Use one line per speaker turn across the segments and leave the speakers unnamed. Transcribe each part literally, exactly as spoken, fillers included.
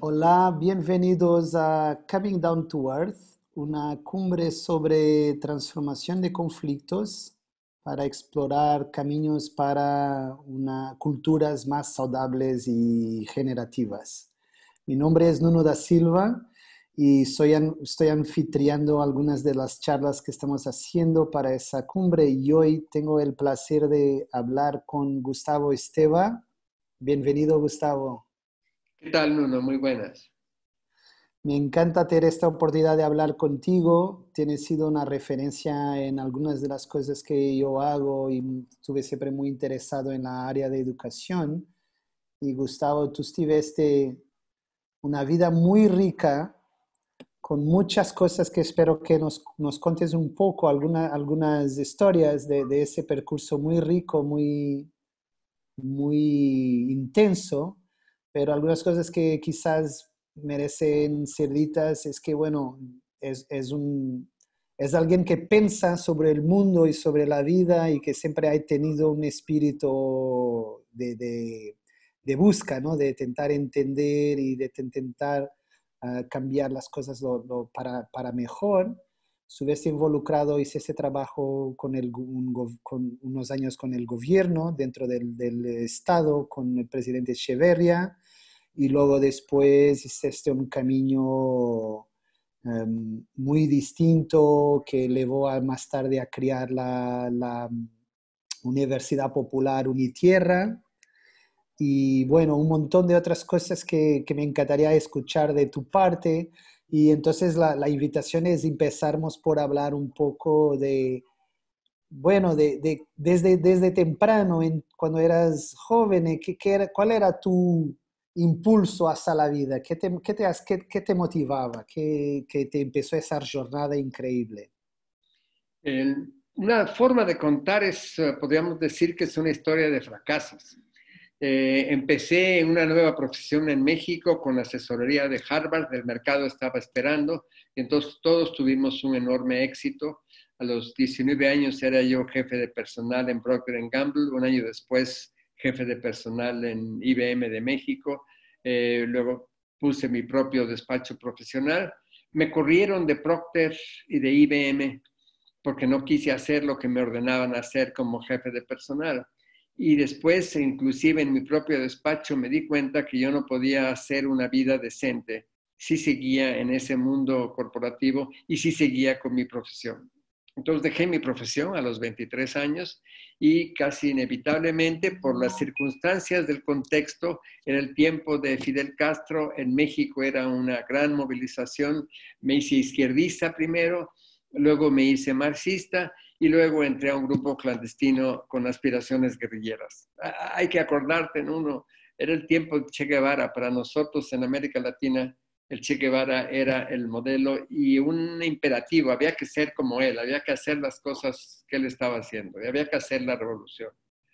Hola, bienvenidos a Coming Down to Earth, una cumbre sobre transformación de conflictos para explorar caminos para una, culturas más saludables y generativas. Mi nombre es Nuno da Silva y soy, an- estoy anfitriando algunas de las charlas que estamos haciendo para esa cumbre y hoy tengo el placer de hablar con Gustavo Esteva. Bienvenido, Gustavo.
¿Qué tal, Nuno? Muy buenas.
Me encanta tener esta oportunidad de hablar contigo. Tienes sido una referencia en algunas de las cosas que yo hago y estuve siempre muy interesado en la área de educación. Y Gustavo, tú tuviste una vida muy rica con muchas cosas que espero que nos, nos contes un poco, alguna, algunas historias de, de ese percurso muy rico, muy, muy intenso, pero algunas cosas que quizás merecen ser ditas es que, bueno, es, es, un, es alguien que piensa sobre el mundo y sobre la vida y que siempre ha tenido un espíritu de, de, de busca, ¿no? De intentar entender y de intentar uh, cambiar las cosas lo, lo para, para mejor. Estuve involucrado, hice ese trabajo con, el, un, con unos años con el gobierno, dentro del, del Estado, con el presidente Echeverría, y luego después hice este un camino um, muy distinto que llevó a, más tarde a crear la, la Universidad Popular Unitierra, y bueno, un montón de otras cosas que, que me encantaría escuchar de tu parte. Y entonces la, la invitación es empezarmos por hablar un poco de, bueno, de, de- desde, desde temprano, en, cuando eras joven, eh, ¿qué, qué era- ¿cuál era tu impulso hacia la vida? ¿Qué te, qué te, has- qué- qué te motivaba? ¿Qué, qué te empezó esa jornada increíble?
Eh, una forma de contar es, eh, podríamos decir que es una historia de fracasos. Eh, empecé una nueva profesión en México con asesoría de Harvard, el mercado estaba esperando, y entonces todos tuvimos un enorme éxito. A los diecinueve años era yo jefe de personal en Procter and Gamble, un año después jefe de personal en I B M de México, eh, luego puse mi propio despacho profesional. Me corrieron de Procter y de I B M porque no quise hacer lo que me ordenaban hacer como jefe de personal. Y después, inclusive en mi propio despacho, me di cuenta que yo no podía hacer una vida decente si seguía en ese mundo corporativo y si seguía con mi profesión. Entonces dejé mi profesión a los veintitrés años y casi inevitablemente por las circunstancias del contexto, en el tiempo de Fidel Castro, en México era una gran movilización, me hice izquierdista primero, luego me hice marxista y luego entré a un grupo clandestino con aspiraciones guerrilleras. Hay que acordarte, en uno, era el tiempo de Che Guevara. Para nosotros en América Latina, el Che Guevara era el modelo y un imperativo, había que ser como él, había que hacer las cosas que él estaba haciendo, y había que hacer la revolución.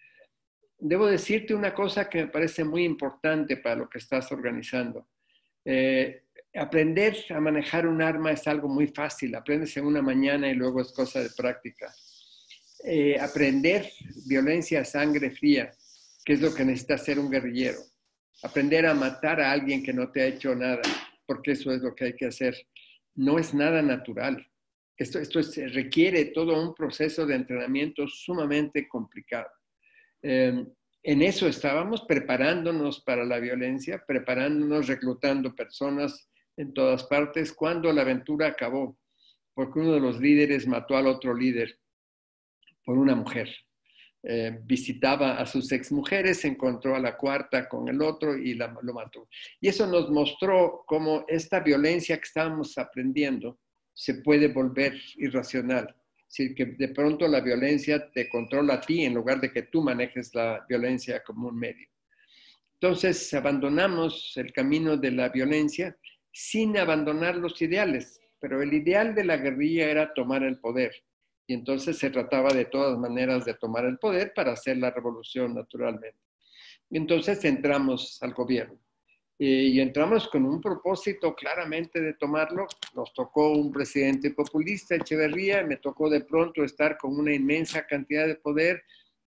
Debo decirte una cosa que me parece muy importante para lo que estás organizando. Eh, aprender a manejar un arma es algo muy fácil, aprendes en una mañana y luego es cosa de práctica. Eh, aprender violencia a sangre fría, que es lo que necesita hacer un guerrillero. Aprender a matar a alguien que no te ha hecho nada, porque eso es lo que hay que hacer. No es nada natural. Esto, esto es, requiere todo un proceso de entrenamiento sumamente complicado. Eh, en eso estábamos preparándonos para la violencia, preparándonos, reclutando personas en todas partes, cuando la aventura acabó, porque uno de los líderes mató al otro líder por una mujer. Eh, visitaba a sus exmujeres, encontró a la cuarta con el otro y la, lo mató. Y eso nos mostró cómo esta violencia que estábamos aprendiendo se puede volver irracional. Es decir, que de pronto la violencia te controla a ti en lugar de que tú manejes la violencia como un medio. Entonces abandonamos el camino de la violencia sin abandonar los ideales, pero el ideal de la guerrilla era tomar el poder. Y entonces se trataba de todas maneras de tomar el poder para hacer la revolución naturalmente. Y entonces entramos al gobierno. Y entramos con un propósito claramente de tomarlo. Nos tocó un presidente populista, Echeverría, me tocó de pronto estar con una inmensa cantidad de poder,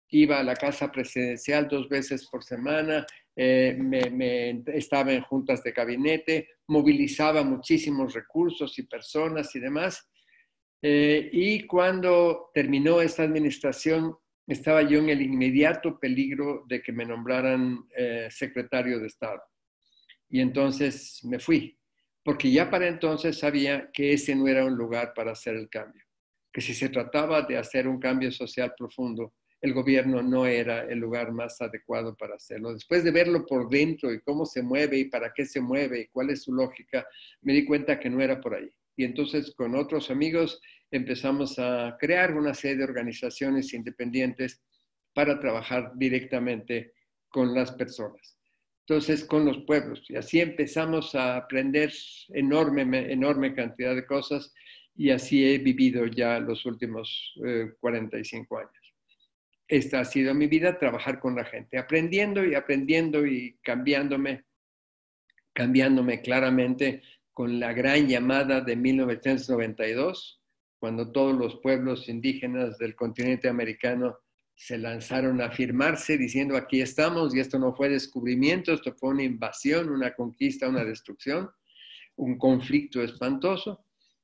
iba a la casa presidencial dos veces por semana, eh, me, me, estaba en juntas de gabinete, movilizaba muchísimos recursos y personas y demás. Eh, y cuando terminó esta administración, estaba yo en el inmediato peligro de que me nombraran eh, secretario de Estado. Y entonces me fui, porque ya para entonces sabía que ese no era un lugar para hacer el cambio, que si se trataba de hacer un cambio social profundo, el gobierno no era el lugar más adecuado para hacerlo. Después de verlo por dentro y cómo se mueve y para qué se mueve y cuál es su lógica, me di cuenta que no era por ahí. Y entonces con otros amigos empezamos a crear una serie de organizaciones independientes para trabajar directamente con las personas. Entonces, con los pueblos. Y así empezamos a aprender enorme, enorme cantidad de cosas y así he vivido ya los últimos eh, cuarenta y cinco años. Esta ha sido mi vida, trabajar con la gente, aprendiendo y aprendiendo y cambiándome, cambiándome claramente con la gran llamada de mil novecientos noventa y dos, cuando todos los pueblos indígenas del continente americano se lanzaron a afirmarse diciendo aquí estamos y esto no fue descubrimiento, esto fue una invasión, una conquista, una destrucción, un conflicto espantoso.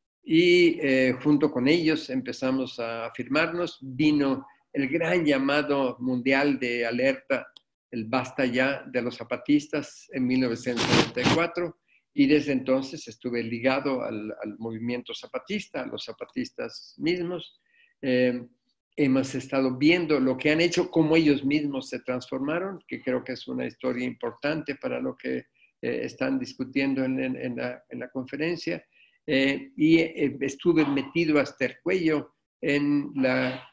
Y eh, junto con ellos empezamos a afirmarnos, vino el gran llamado mundial de alerta, el basta ya de los zapatistas en mil novecientos noventa y cuatro, y desde entonces estuve ligado al, al movimiento zapatista, a los zapatistas mismos. Eh, hemos estado viendo lo que han hecho, cómo ellos mismos se transformaron, que creo que es una historia importante para lo que eh, están discutiendo en, en, en, la, en la conferencia. Eh, y eh, estuve metido hasta el cuello en la,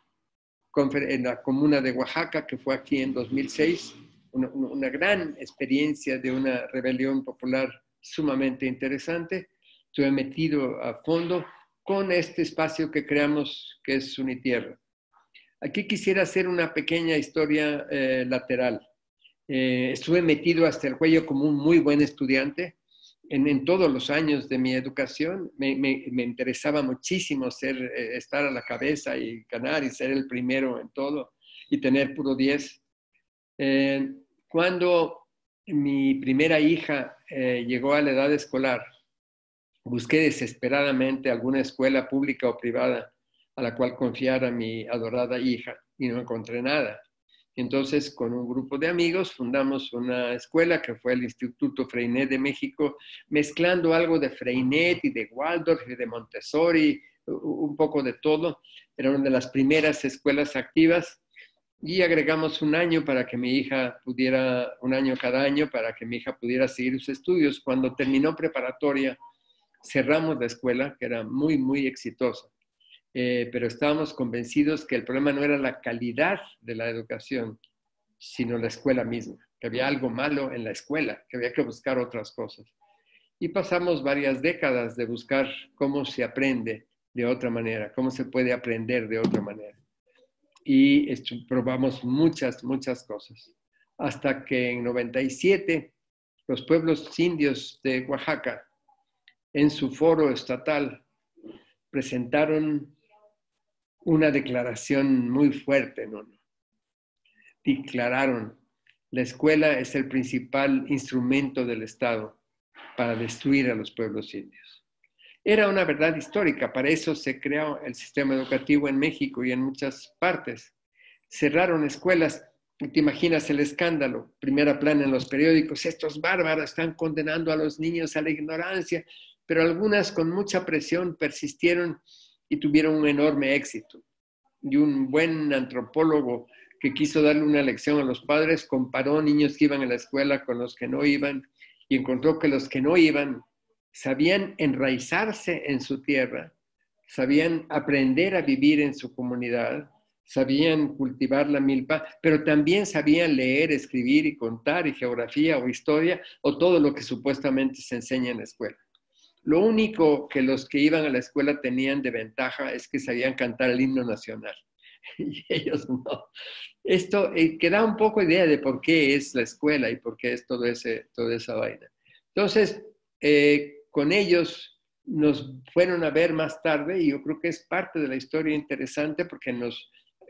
en la comuna de Oaxaca, que fue aquí en dos mil seis, una, una gran experiencia de una rebelión popular sumamente interesante. Estuve metido a fondo con este espacio que creamos, que es Unitierra. Aquí quisiera hacer una pequeña historia eh, lateral. Eh, estuve metido hasta el cuello como un muy buen estudiante. En, en todos los años de mi educación me, me, me interesaba muchísimo ser, eh, estar a la cabeza y ganar y ser el primero en todo y tener puro diez. Eh, cuando mi primera hija eh, llegó a la edad escolar, busqué desesperadamente alguna escuela pública o privada a la cual confiar a mi adorada hija y no encontré nada. Entonces, con un grupo de amigos fundamos una escuela que fue el Instituto Freinet de México, mezclando algo de Freinet y de Waldorf y de Montessori, un poco de todo. Era una de las primeras escuelas activas y agregamos un año para que mi hija pudiera, un año cada año para que mi hija pudiera seguir sus estudios. Cuando terminó preparatoria, cerramos la escuela, que era muy, muy exitosa. Eh, pero estábamos convencidos que el problema no era la calidad de la educación, sino la escuela misma, que había algo malo en la escuela, que había que buscar otras cosas. Y pasamos varias décadas de buscar cómo se aprende de otra manera, cómo se puede aprender de otra manera. Y esto, probamos muchas, muchas cosas. Hasta que en noventa y siete, los pueblos indios de Oaxaca, en su foro estatal, presentaron una declaración muy fuerte, ¿no? Declararon, la escuela es el principal instrumento del Estado para destruir a los pueblos indios. Era una verdad histórica, para eso se creó el sistema educativo en México y en muchas partes. Cerraron escuelas, te imaginas el escándalo, primera plana en los periódicos, estos bárbaros están condenando a los niños a la ignorancia, pero algunas con mucha presión persistieron y tuvieron un enorme éxito. Y un buen antropólogo que quiso darle una lección a los padres comparó niños que iban a la escuela con los que no iban y encontró que los que no iban sabían enraizarse en su tierra, sabían aprender a vivir en su comunidad, sabían cultivar la milpa, pero también sabían leer, escribir y contar y geografía o historia o todo lo que supuestamente se enseña en la escuela. Lo único que los que iban a la escuela tenían de ventaja es que sabían cantar el himno nacional y ellos no. Esto eh, que da un poco idea de por qué es la escuela y por qué es todo ese, toda esa vaina. Entonces, eh, con ellos nos fueron a ver más tarde y yo creo que es parte de la historia interesante porque nos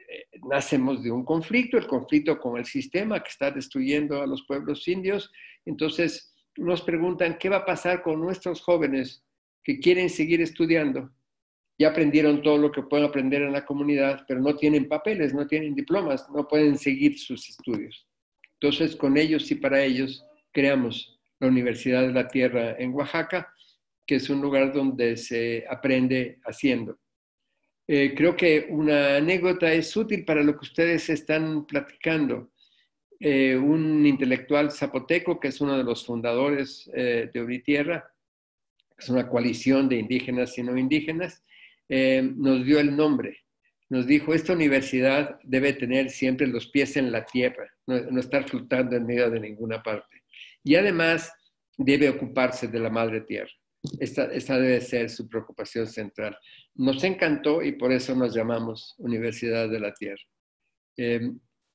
nacemos de un conflicto, el conflicto con el sistema que está destruyendo a los pueblos indios. Entonces nos preguntan, ¿qué va a pasar con nuestros jóvenes que quieren seguir estudiando? Ya aprendieron todo lo que pueden aprender en la comunidad, pero no tienen papeles, no tienen diplomas, no pueden seguir sus estudios. Entonces, con ellos y para ellos, creamos la Universidad de la Tierra en Oaxaca, que es un lugar donde se aprende haciendo. Eh, creo que una anécdota es útil para lo que ustedes están platicando. Eh, un intelectual zapoteco, que es uno de los fundadores eh, de Unitierra, es una coalición de indígenas y no indígenas, eh, nos dio el nombre. Nos dijo, esta universidad debe tener siempre los pies en la tierra, no, no estar flotando en medio de ninguna parte. Y además debe ocuparse de la madre tierra. Esta, esta debe ser su preocupación central. Nos encantó y por eso nos llamamos Universidad de la Tierra. Eh,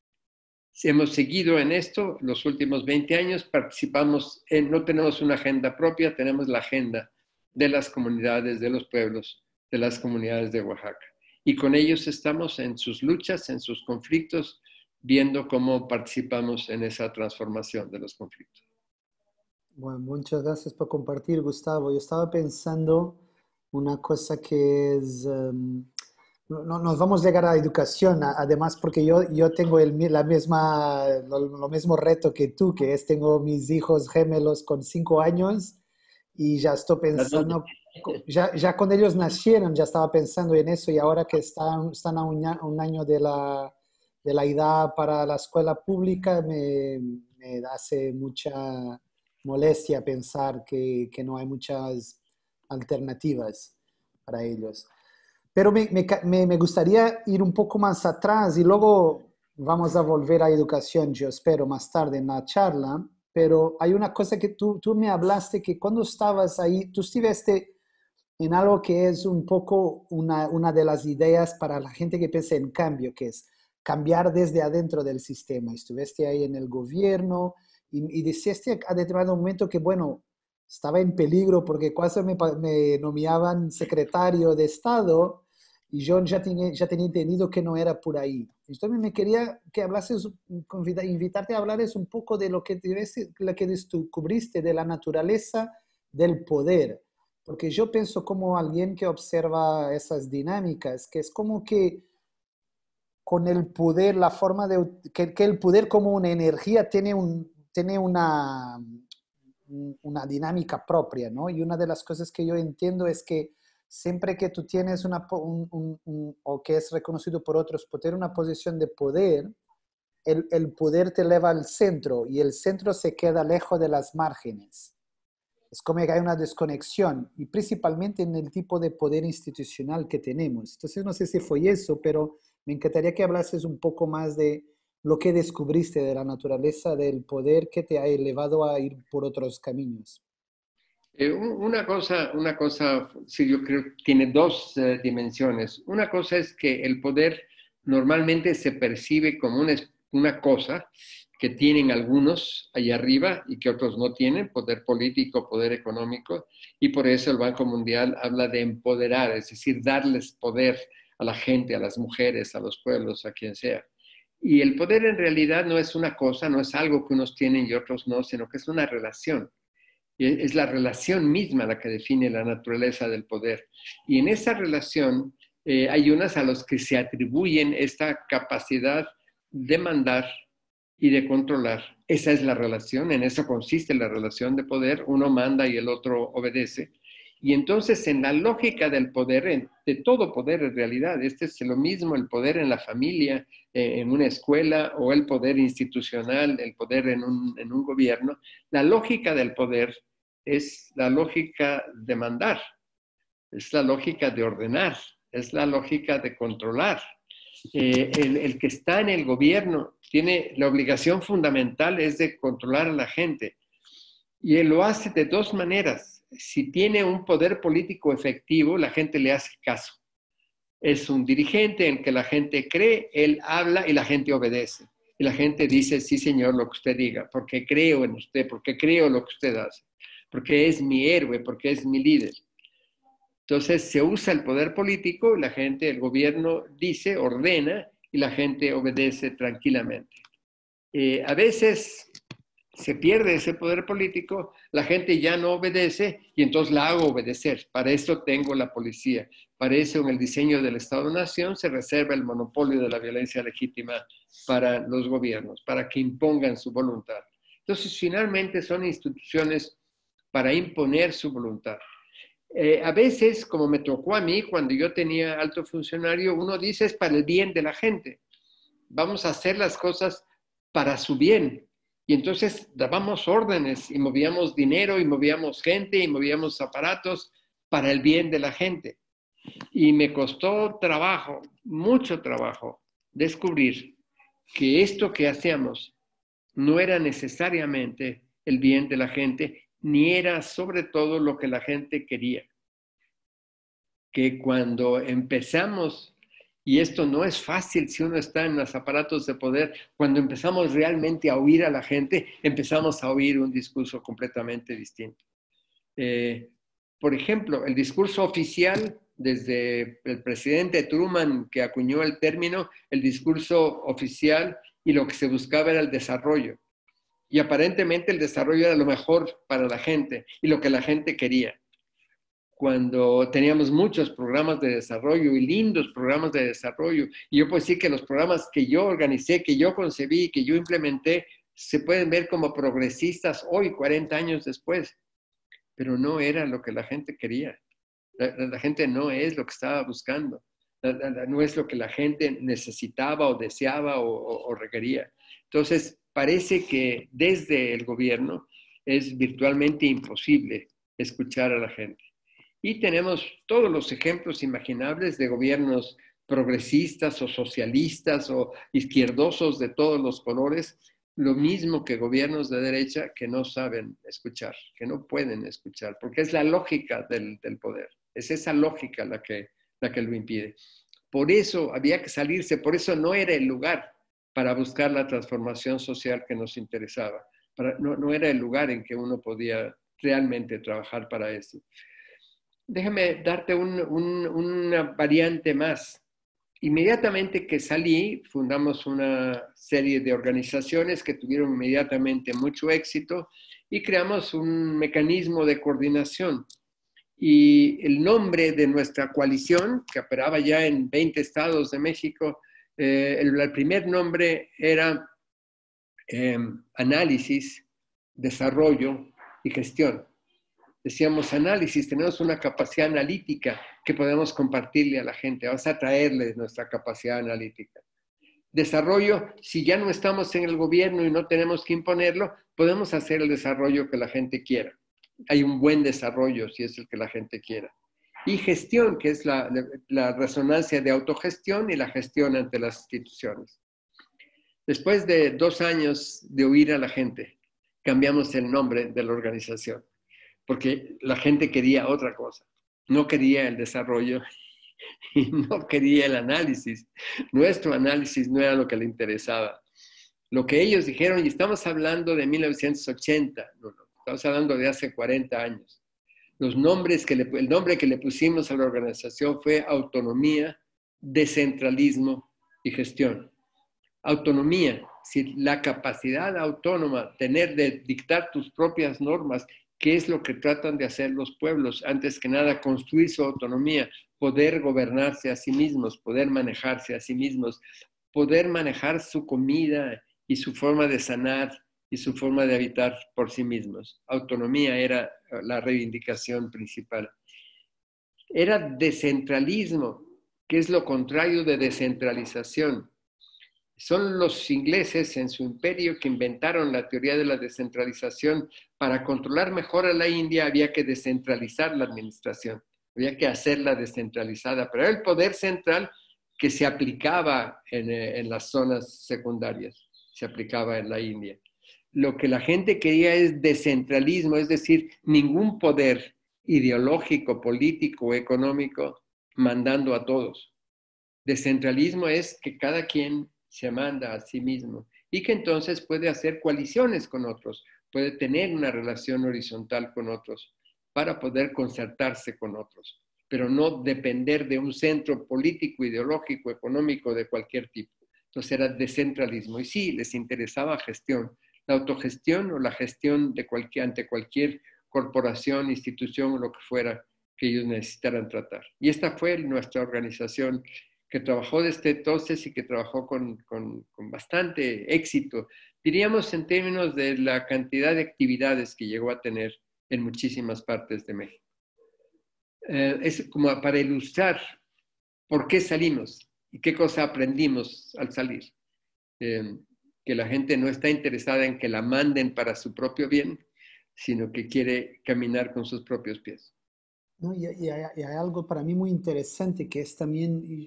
hemos seguido en esto los últimos veinte años, participamos, en, no tenemos una agenda propia, tenemos la agenda de las comunidades, de los pueblos, de las comunidades de Oaxaca. Y con ellos estamos en sus luchas, en sus conflictos, viendo cómo participamos en esa transformación de los conflictos.
Bueno, muchas gracias por compartir, Gustavo. Yo estaba pensando una cosa que es, um, no, nos vamos a llegar a la educación, además porque yo, yo tengo el, la misma, lo, lo mismo reto que tú, que es, tengo mis hijos gemelos con cinco años y ya estoy pensando, ya, ya cuando ellos nacieron ya estaba pensando en eso y ahora que están, están a un, un año de la, de la edad para la escuela pública me, me hace mucha molestia pensar que, que no hay muchas alternativas para ellos. Pero me, me, me gustaría ir un poco más atrás y luego vamos a volver a educación, yo espero, más tarde en la charla. Pero hay una cosa que tú, tú me hablaste, que cuando estabas ahí, tú estuviste en algo que es un poco una, una de las ideas para la gente que piensa en cambio, que es cambiar desde adentro del sistema. Estuviste ahí en el gobierno y, y decías a determinado momento que, bueno, estaba en peligro porque cuando me, me nominaban secretario de Estado y yo ya tenía, ya tenía entendido que no era por ahí. Entonces me quería que hablases, invitarte a hablar un poco de lo que, lo que descubriste de la naturaleza del poder. Porque yo pienso como alguien que observa esas dinámicas, que es como que con el poder, la forma de, que, que el poder como una energía tiene un, tiene una, una dinámica propia, ¿no? Y una de las cosas que yo entiendo es que siempre que tú tienes una, un, un, un, o que es reconocido por otros, por tener una posición de poder, el, el poder te eleva al centro y el centro se queda lejos de las márgenes. Es como que hay una desconexión y principalmente en el tipo de poder institucional que tenemos. Entonces no sé si fue eso, pero me encantaría que hablases un poco más de lo que descubriste de la naturaleza del poder que te ha elevado a ir por otros caminos.
Eh, una cosa, una cosa, sí, yo creo que tiene dos uh, dimensiones. Una cosa es que el poder normalmente se percibe como una, una cosa que tienen algunos allá arriba y que otros no tienen, poder político, poder económico, y por eso el Banco Mundial habla de empoderar, es decir, darles poder a la gente, a las mujeres, a los pueblos, a quien sea. Y el poder en realidad no es una cosa, no es algo que unos tienen y otros no, sino que es una relación. Es la relación misma la que define la naturaleza del poder. Y en esa relación eh, hay unas a los que se atribuyen esta capacidad de mandar y de controlar. Esa es la relación, en eso consiste la relación de poder. Uno manda y el otro obedece. Y entonces en la lógica del poder, de todo poder en realidad, este es lo mismo, el poder en la familia, eh, en una escuela, o el poder institucional, el poder en un, en un gobierno. La lógica del poder es la lógica de mandar, es la lógica de ordenar, es la lógica de controlar. Eh, el, el que está en el gobierno tiene la obligación fundamental es de controlar a la gente. Y él lo hace de dos maneras. Si tiene un poder político efectivo, la gente le hace caso. Es un dirigente en que la gente cree, él habla y la gente obedece. Y la gente dice, sí señor, lo que usted diga, porque creo en usted, porque creo lo que usted hace, porque es mi héroe, porque es mi líder. Entonces se usa el poder político, la gente, el gobierno dice, ordena, y la gente obedece tranquilamente. Eh, a veces se pierde ese poder político, la gente ya no obedece y entonces la hago obedecer. Para eso tengo la policía. Para eso en el diseño del Estado-Nación se reserva el monopolio de la violencia legítima para los gobiernos, para que impongan su voluntad. Entonces, finalmente son instituciones para imponer su voluntad. Eh, a veces, como me tocó a mí cuando yo tenía alto funcionario, uno dice es para el bien de la gente. Vamos a hacer las cosas para su bien. Y entonces dábamos órdenes y movíamos dinero y movíamos gente y movíamos aparatos para el bien de la gente. Y me costó trabajo, mucho trabajo, descubrir que esto que hacíamos no era necesariamente el bien de la gente, ni era sobre todo lo que la gente quería. Que cuando empezamos, y esto no es fácil si uno está en los aparatos de poder, cuando empezamos realmente a oír a la gente, empezamos a oír un discurso completamente distinto. Eh, por ejemplo, el discurso oficial, desde el presidente Truman, que acuñó el término, el discurso oficial y lo que se buscaba era el desarrollo. Y aparentemente el desarrollo era lo mejor para la gente y lo que la gente quería. Cuando teníamos muchos programas de desarrollo y lindos programas de desarrollo. Y yo puedo decir que los programas que yo organicé, que yo concebí, que yo implementé, se pueden ver como progresistas hoy, cuarenta años después. Pero no era lo que la gente quería. La, la, la gente no es lo que estaba buscando. La, la, no es lo que la gente necesitaba o deseaba o, o, o requería. Entonces, parece que desde el gobierno es virtualmente imposible escuchar a la gente. Y tenemos todos los ejemplos imaginables de gobiernos progresistas o socialistas o izquierdosos de todos los colores, lo mismo que gobiernos de derecha que no saben escuchar, que no pueden escuchar, porque es la lógica del, del poder, es esa lógica la que, la que lo impide. Por eso había que salirse, por eso no era el lugar para buscar la transformación social que nos interesaba, para, no, no era el lugar en que uno podía realmente trabajar para eso. Déjame darte un, un, una variante más. Inmediatamente que salí, fundamos una serie de organizaciones que tuvieron inmediatamente mucho éxito y creamos un mecanismo de coordinación. Y el nombre de nuestra coalición, que operaba ya en veinte estados de México, eh, el, el primer nombre era eh, Análisis, Desarrollo y Gestión. Decíamos análisis, tenemos una capacidad analítica que podemos compartirle a la gente, vamos a traerles nuestra capacidad analítica. Desarrollo, si ya no estamos en el gobierno y no tenemos que imponerlo, podemos hacer el desarrollo que la gente quiera. Hay un buen desarrollo si es el que la gente quiera. Y gestión, que es la, la resonancia de autogestión y la gestión ante las instituciones. Después de dos años de oír a la gente, cambiamos el nombre de la organización. Porque la gente quería otra cosa, no quería el desarrollo y no quería el análisis. Nuestro análisis no era lo que le interesaba. Lo que ellos dijeron, y estamos hablando de mil novecientos ochenta, no, no, estamos hablando de hace cuarenta años. Los nombres que le, el nombre que le pusimos a la organización fue autonomía, descentralismo y gestión. Autonomía, si la capacidad autónoma, tener de dictar tus propias normas, ¿qué es lo que tratan de hacer los pueblos? Antes que nada, construir su autonomía, poder gobernarse a sí mismos, poder manejarse a sí mismos, poder manejar su comida y su forma de sanar y su forma de habitar por sí mismos. Autonomía era la reivindicación principal. Era descentralismo, que es lo contrario de descentralización. Son los ingleses en su imperio que inventaron la teoría de la descentralización. Para controlar mejor a la India había que descentralizar la administración, había que hacerla descentralizada, pero era el poder central que se aplicaba en, en las zonas secundarias, se aplicaba en la India. Lo que la gente quería es descentralismo, es decir, ningún poder ideológico, político, económico mandando a todos. Descentralismo es que cada quien se manda a sí mismo y que entonces puede hacer coaliciones con otros, puede tener una relación horizontal con otros para poder concertarse con otros, pero no depender de un centro político, ideológico, económico de cualquier tipo. Entonces era descentralismo. Y sí, les interesaba gestión, la autogestión o la gestión de cualquier, ante cualquier corporación, institución o lo que fuera que ellos necesitaran tratar. Y esta fue nuestra organización que trabajó desde entonces y que trabajó con, con, con bastante éxito, diríamos en términos de la cantidad de actividades que llegó a tener en muchísimas partes de México. Eh, es como para ilustrar por qué salimos y qué cosa aprendimos al salir. Eh, que la gente no está interesada en que la manden para su propio bien, sino que quiere caminar con sus propios pies.
¿No? Y, y hay, y hay algo para mí muy interesante que es también, y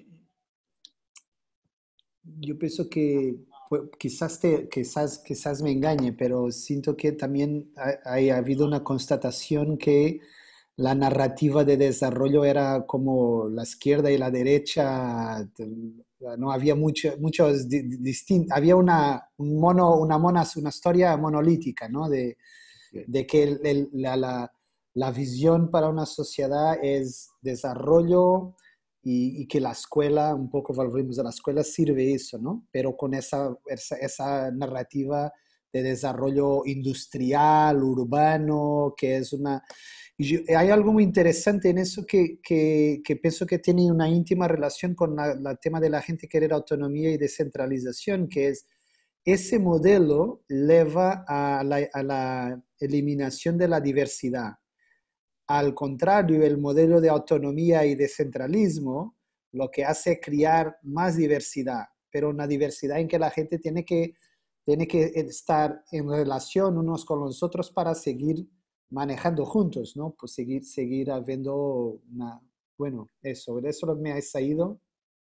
yo pienso que pues, quizás, te, quizás, quizás me engañe, pero siento que también ha, ha habido una constatación que la narrativa de desarrollo era como la izquierda y la derecha, no había mucho, muchos distintos, había una, un mono, una, mona, una historia monolítica, ¿no? De, de que el, el, la, la, la visión para una sociedad es desarrollo y, y, que la escuela, un poco volvemos a la escuela, sirve eso, ¿no? Pero con esa, esa, esa narrativa de desarrollo industrial, urbano, que es una... Y yo, hay algo muy interesante en eso que, que, que pienso que tiene una íntima relación con el tema de la gente querer autonomía y descentralización, que es ese modelo lleva a la, a la eliminación de la diversidad. Al contrario, el modelo de autonomía y descentralismo lo que hace es crear más diversidad, pero una diversidad en que la gente tiene que, tiene que estar en relación unos con los otros para seguir manejando juntos, ¿no? Pues seguir, seguir habiendo una... Bueno, eso, de eso me ha salido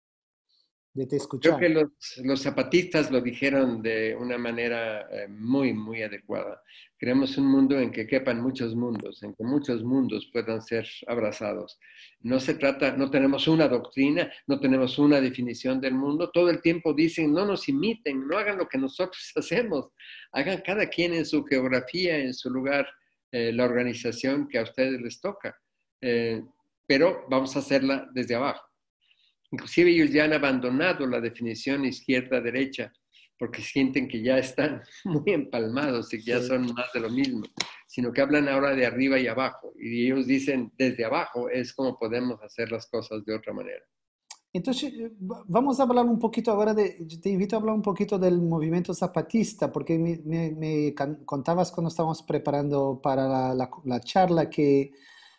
de te
Creo
escuchar.
que los, los zapatistas lo dijeron de una manera eh, muy, muy adecuada. Queremos un mundo en que quepan muchos mundos, en que muchos mundos puedan ser abrazados. No se trata, no tenemos una doctrina, no tenemos una definición del mundo. Todo el tiempo dicen, no nos imiten, no hagan lo que nosotros hacemos. Hagan cada quien en su geografía, en su lugar, eh, la organización que a ustedes les toca. Eh, pero vamos a hacerla desde abajo. Inclusive ellos ya han abandonado la definición izquierda-derecha porque sienten que ya están muy empalmados y que ya
Sí.
son más de lo mismo, sino que hablan ahora de arriba y abajo. Y ellos dicen, desde abajo es como podemos hacer las cosas de otra manera.
Entonces, vamos a hablar un poquito ahora de, te invito a hablar un poquito del movimiento zapatista, porque me, me, me contabas cuando estábamos preparando para la, la, la charla que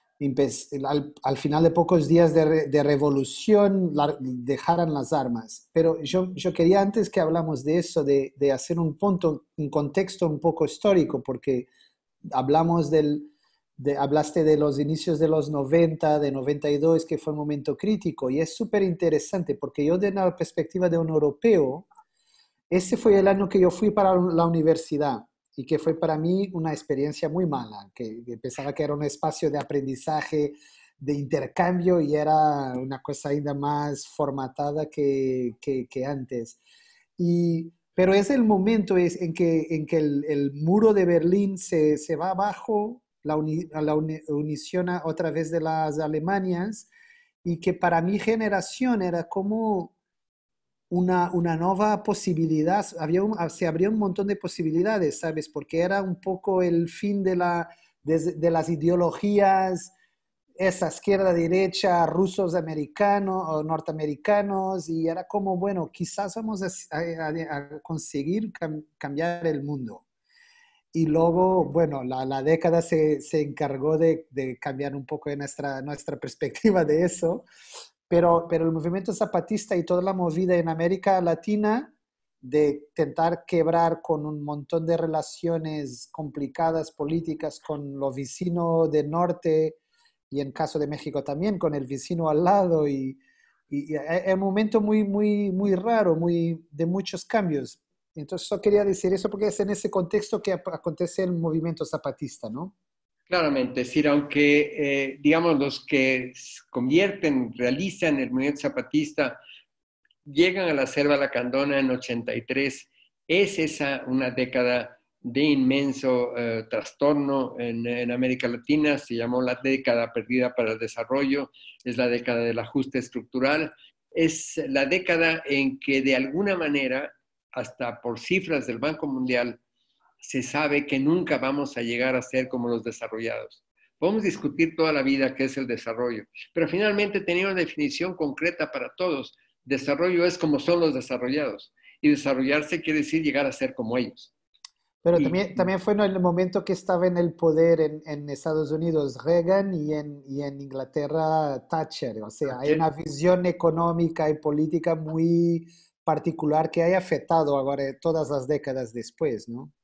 al, al, final de pocos días de, re, de revolución la, dejaran las armas. Pero yo, yo quería antes que hablamos de eso, de, de hacer un punto, un contexto un poco histórico, porque hablamos del, de, hablaste de los inicios de los noventa, de noventa y dos, que fue un momento crítico, y es súper interesante, porque yo desde la perspectiva de un europeo, ese fue el año que yo fui para la universidad, y que fue para mí una experiencia muy mala, que, que pensaba que era un espacio de aprendizaje, de intercambio, y era una cosa ainda más formatada que, que, que antes. Y, pero es el momento es en que, en que el, el muro de Berlín se, se va abajo, la, uni, la uni, unición otra vez de las Alemanias, y que para mi generación era como una, una nueva posibilidad, había un, se abrió un montón de posibilidades, ¿sabes? Porque era un poco el fin de, la, de, de las ideologías, esa izquierda, derecha, rusos, americanos o norteamericanos, y era como, bueno, quizás vamos a, a, a conseguir cam, cambiar el mundo. Y luego, bueno, la, la década se, se encargó de, de, cambiar un poco de nuestra, nuestra perspectiva de eso, pero, pero el movimiento zapatista y toda la movida en América Latina de intentar quebrar con un montón de relaciones complicadas políticas con los vecinos del norte, y en caso de México también con el vecino al lado, y, y, y es un momento muy, muy, muy raro, muy, de muchos cambios. Entonces yo quería decir eso porque es en ese contexto que acontece el movimiento zapatista, ¿no?
Claramente, es decir, aunque, eh, digamos, los que convierten, realizan el movimiento zapatista, llegan a la Selva Lacandona en ochenta y tres, es esa una década de inmenso eh, trastorno en, en América Latina, se llamó la década perdida para el desarrollo, es la década del ajuste estructural, es la década en que de alguna manera, hasta por cifras del Banco Mundial, se sabe que nunca vamos a llegar a ser como los desarrollados. Podemos discutir toda la vida qué es el desarrollo, pero finalmente tenía una definición concreta para todos. Desarrollo es como son los desarrollados, y desarrollarse quiere decir llegar a ser como ellos.
Pero
Y,
también, también fue en el momento que estaba en el poder en, en Estados Unidos Reagan y en, y en Inglaterra Thatcher. O sea, hay una visión económica y política muy particular que haya afectado ahora todas las décadas después, ¿no?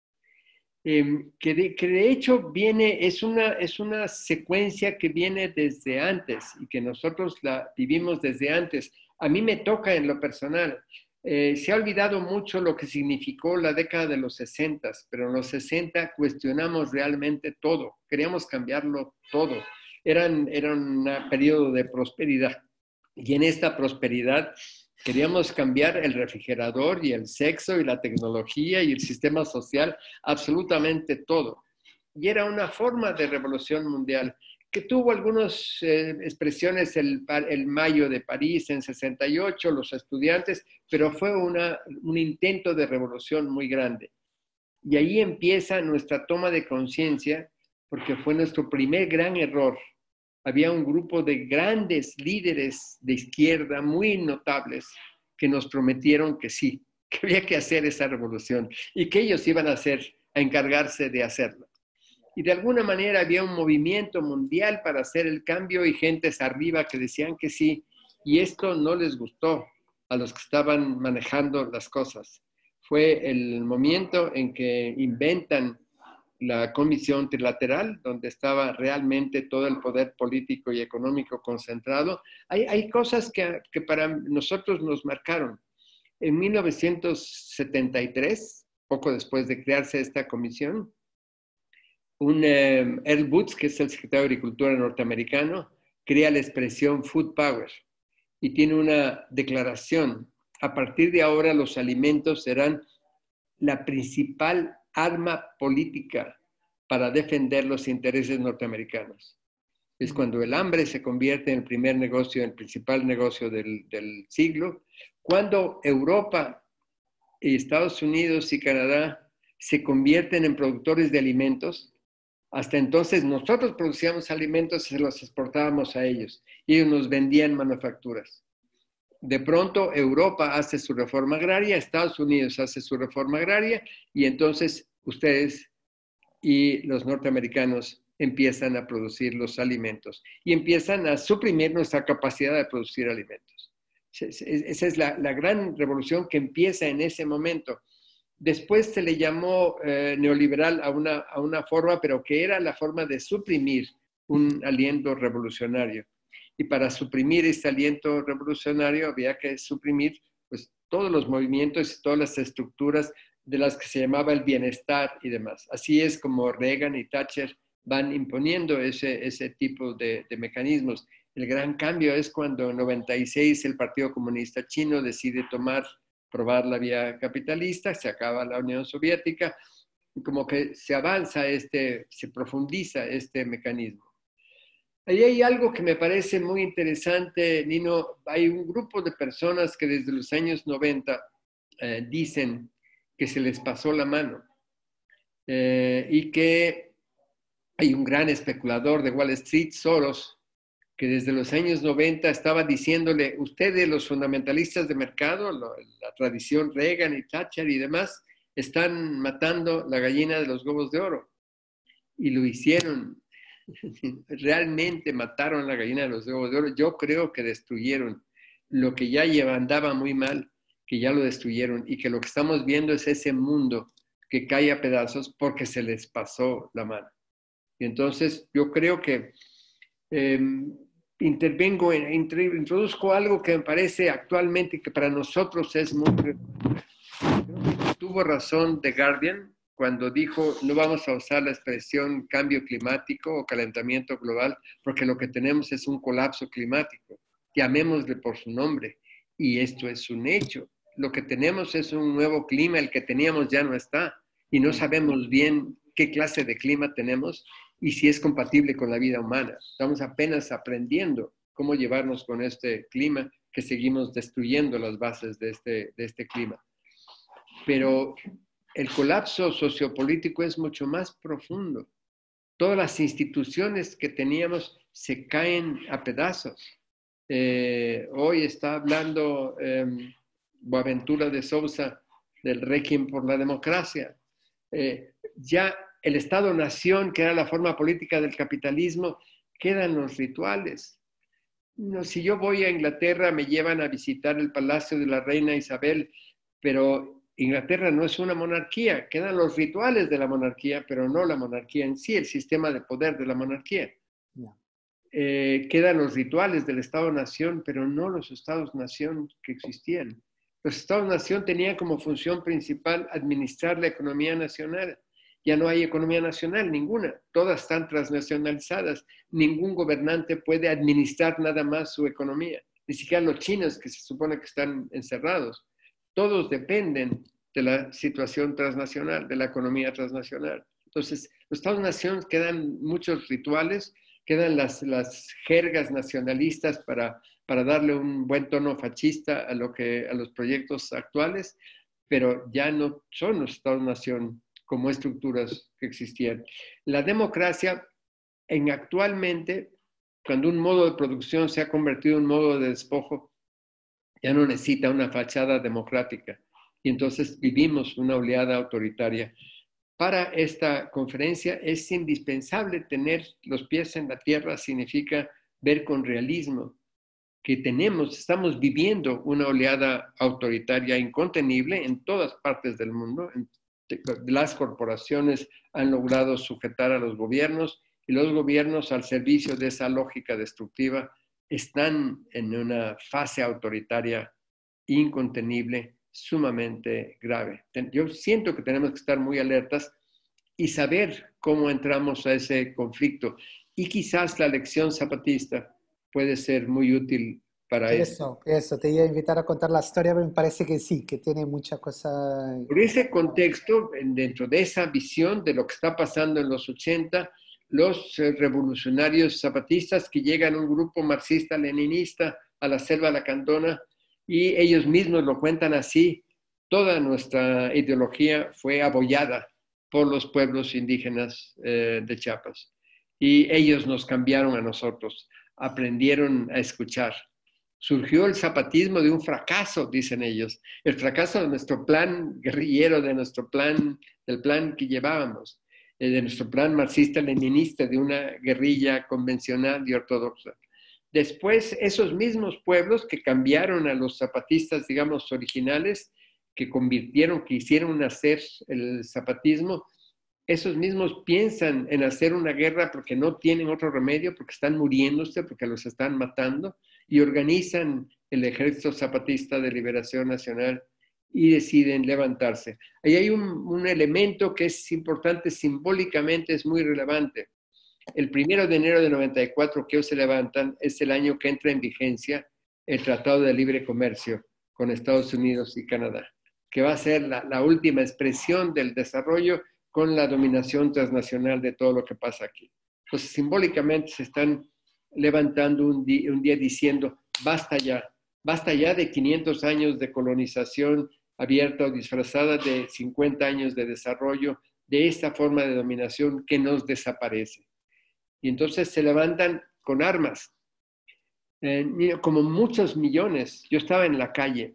eh, que, de, que de hecho viene, es una, es una secuencia que viene desde antes y que nosotros la vivimos desde antes. A mí me toca en lo personal. Eh, se ha olvidado mucho lo que significó la década de los sesenta, pero en los sesenta cuestionamos realmente todo, queríamos cambiarlo todo. Eran, era un periodo de prosperidad y en esta prosperidad queríamos cambiar el refrigerador y el sexo y la tecnología y el sistema social, absolutamente todo. Y era una forma de revolución mundial que tuvo algunas eh, expresiones el, el Mayo de París en sesenta y ocho, los estudiantes, pero fue una, un intento de revolución muy grande. Y ahí empieza nuestra toma de conciencia, porque fue nuestro primer gran error. Había un grupo de grandes líderes de izquierda muy notables que nos prometieron que sí, que había que hacer esa revolución y que ellos iban a hacer, a encargarse de hacerla. Y de alguna manera había un movimiento mundial para hacer el cambio y gentes arriba que decían que sí, y esto no les gustó a los que estaban manejando las cosas. Fue el momento en que inventan la comisión trilateral, donde estaba realmente todo el poder político y económico concentrado. Hay, hay cosas que, que para nosotros nos marcaron. En mil novecientos setenta y tres, poco después de crearse esta comisión, un um, Earl Woods, que es el secretario de Agricultura norteamericano, crea la expresión Food Power y tiene una declaración. A partir de ahora los alimentos serán la principal arma política para defender los intereses norteamericanos. Es cuando el hambre se convierte en el primer negocio, en el principal negocio del, del siglo, cuando Europa, y Estados Unidos y Canadá se convierten en productores de alimentos. Hasta entonces nosotros producíamos alimentos y se los exportábamos a ellos y ellos nos vendían manufacturas. De pronto Europa hace su reforma agraria, Estados Unidos hace su reforma agraria y entonces ustedes y los norteamericanos empiezan a producir los alimentos y empiezan a suprimir nuestra capacidad de producir alimentos. Esa es la, la gran revolución que empieza en ese momento. Después se le llamó eh, neoliberal a una, a una forma, pero que era la forma de suprimir un aliento revolucionario. Y para suprimir este aliento revolucionario había que suprimir pues, todos los movimientos y todas las estructuras de las que se llamaba el bienestar y demás. Así es como Reagan y Thatcher van imponiendo ese, ese tipo de, de mecanismos. El gran cambio es cuando en noventa y seis el Partido Comunista Chino decide tomar, probar la vía capitalista, se acaba la Unión Soviética, y como que se avanza, este, se profundiza este mecanismo. Ahí hay algo que me parece muy interesante, Nino. Hay un grupo de personas que desde los años noventa eh, dicen que se les pasó la mano eh, y que hay un gran especulador de Wall Street, Soros, que desde los años noventa estaba diciéndole, ustedes los fundamentalistas de mercado, lo, la tradición Reagan y Thatcher y demás, están matando la gallina de los huevos de oro. Y lo hicieron. Realmente mataron la gallina de los huevos de oro. Yo creo que destruyeron lo que ya lleva, andaba muy mal, que ya lo destruyeron y que lo que estamos viendo es ese mundo que cae a pedazos porque se les pasó la mano. Y entonces yo creo que eh, intervengo, en, introduzco algo que me parece actualmente que para nosotros es muy... Creo que tuvo razón The Guardian cuando dijo no vamos a usar la expresión cambio climático o calentamiento global porque lo que tenemos es un colapso climático. Llamémosle por su nombre. Y esto es un hecho. Lo que tenemos es un nuevo clima, el que teníamos ya no está. Y no sabemos bien qué clase de clima tenemos y si es compatible con la vida humana. Estamos apenas aprendiendo cómo llevarnos con este clima que seguimos destruyendo las bases de este, de este clima. Pero el colapso sociopolítico es mucho más profundo. Todas las instituciones que teníamos se caen a pedazos. Eh, hoy está hablando eh, Boaventura de Sousa del Requiem por la democracia. Eh, ya el Estado-Nación, que era la forma política del capitalismo, quedan los rituales. No, si yo voy a Inglaterra, me llevan a visitar el Palacio de la Reina Isabel, pero Inglaterra no es una monarquía, quedan los rituales de la monarquía, pero no la monarquía en sí, el sistema de poder de la monarquía. Yeah. Eh, quedan los rituales del Estado-Nación, pero no los Estados-Nación que existían. Los Estados-Nación tenían como función principal administrar la economía nacional. Ya no hay economía nacional, ninguna. Todas están transnacionalizadas. Ningún gobernante puede administrar nada más su economía. Ni siquiera los chinos, que se supone que están encerrados. Todos dependen de la situación transnacional, de la economía transnacional. Entonces, los Estados-Nación quedan muchos rituales, quedan las, las jergas nacionalistas para, para darle un buen tono fascista a, lo que, a los proyectos actuales, pero ya no son los Estados-Nación como estructuras que existían. La democracia, en actualmente, cuando un modo de producción se ha convertido en un modo de despojo, ya no necesita una fachada democrática. Y entonces vivimos una oleada autoritaria. Para esta conferencia es indispensable tener los pies en la tierra, significa ver con realismo que tenemos, estamos viviendo una oleada autoritaria incontenible en todas partes del mundo. Las corporaciones han logrado sujetar a los gobiernos y los gobiernos, al servicio de esa lógica destructiva, están en una fase autoritaria incontenible, sumamente grave. Yo siento que tenemos que estar muy alertas y saber cómo entramos a ese conflicto. Y quizás la lección zapatista puede ser muy útil para
eso. Eso, eso. Te iba a invitar a contar la historia, pero me parece que sí, que tiene mucha cosa.
Por ese contexto, dentro de esa visión de lo que está pasando en los ochenta, los revolucionarios zapatistas que llegan a un grupo marxista-leninista a la selva lacandona, y ellos mismos lo cuentan así, toda nuestra ideología fue abollada por los pueblos indígenas eh, de Chiapas. Y ellos nos cambiaron a nosotros, aprendieron a escuchar. Surgió el zapatismo de un fracaso, dicen ellos, el fracaso de nuestro plan guerrillero, de nuestro plan, del plan que llevábamos, eh, de nuestro plan marxista-leninista, de una guerrilla convencional y ortodoxa. Después, esos mismos pueblos que cambiaron a los zapatistas, digamos, originales, que convirtieron, que hicieron nacer el zapatismo, esos mismos piensan en hacer una guerra porque no tienen otro remedio, porque están muriéndose, porque los están matando, y organizan el Ejército Zapatista de Liberación Nacional y deciden levantarse. Ahí hay un, un elemento que es importante simbólicamente, es muy relevante. El primero de enero de noventa y cuatro que ellos se levantan es el año que entra en vigencia el Tratado de Libre Comercio con Estados Unidos y Canadá, que va a ser la, la última expresión del desarrollo con la dominación transnacional de todo lo que pasa aquí. Entonces, simbólicamente se están levantando un día, un día diciendo, basta ya, basta ya de quinientos años de colonización abierta o disfrazada, de cincuenta años de desarrollo, de esta forma de dominación que nos desaparece. Y entonces se levantan con armas, eh, como muchos millones. Yo estaba en la calle,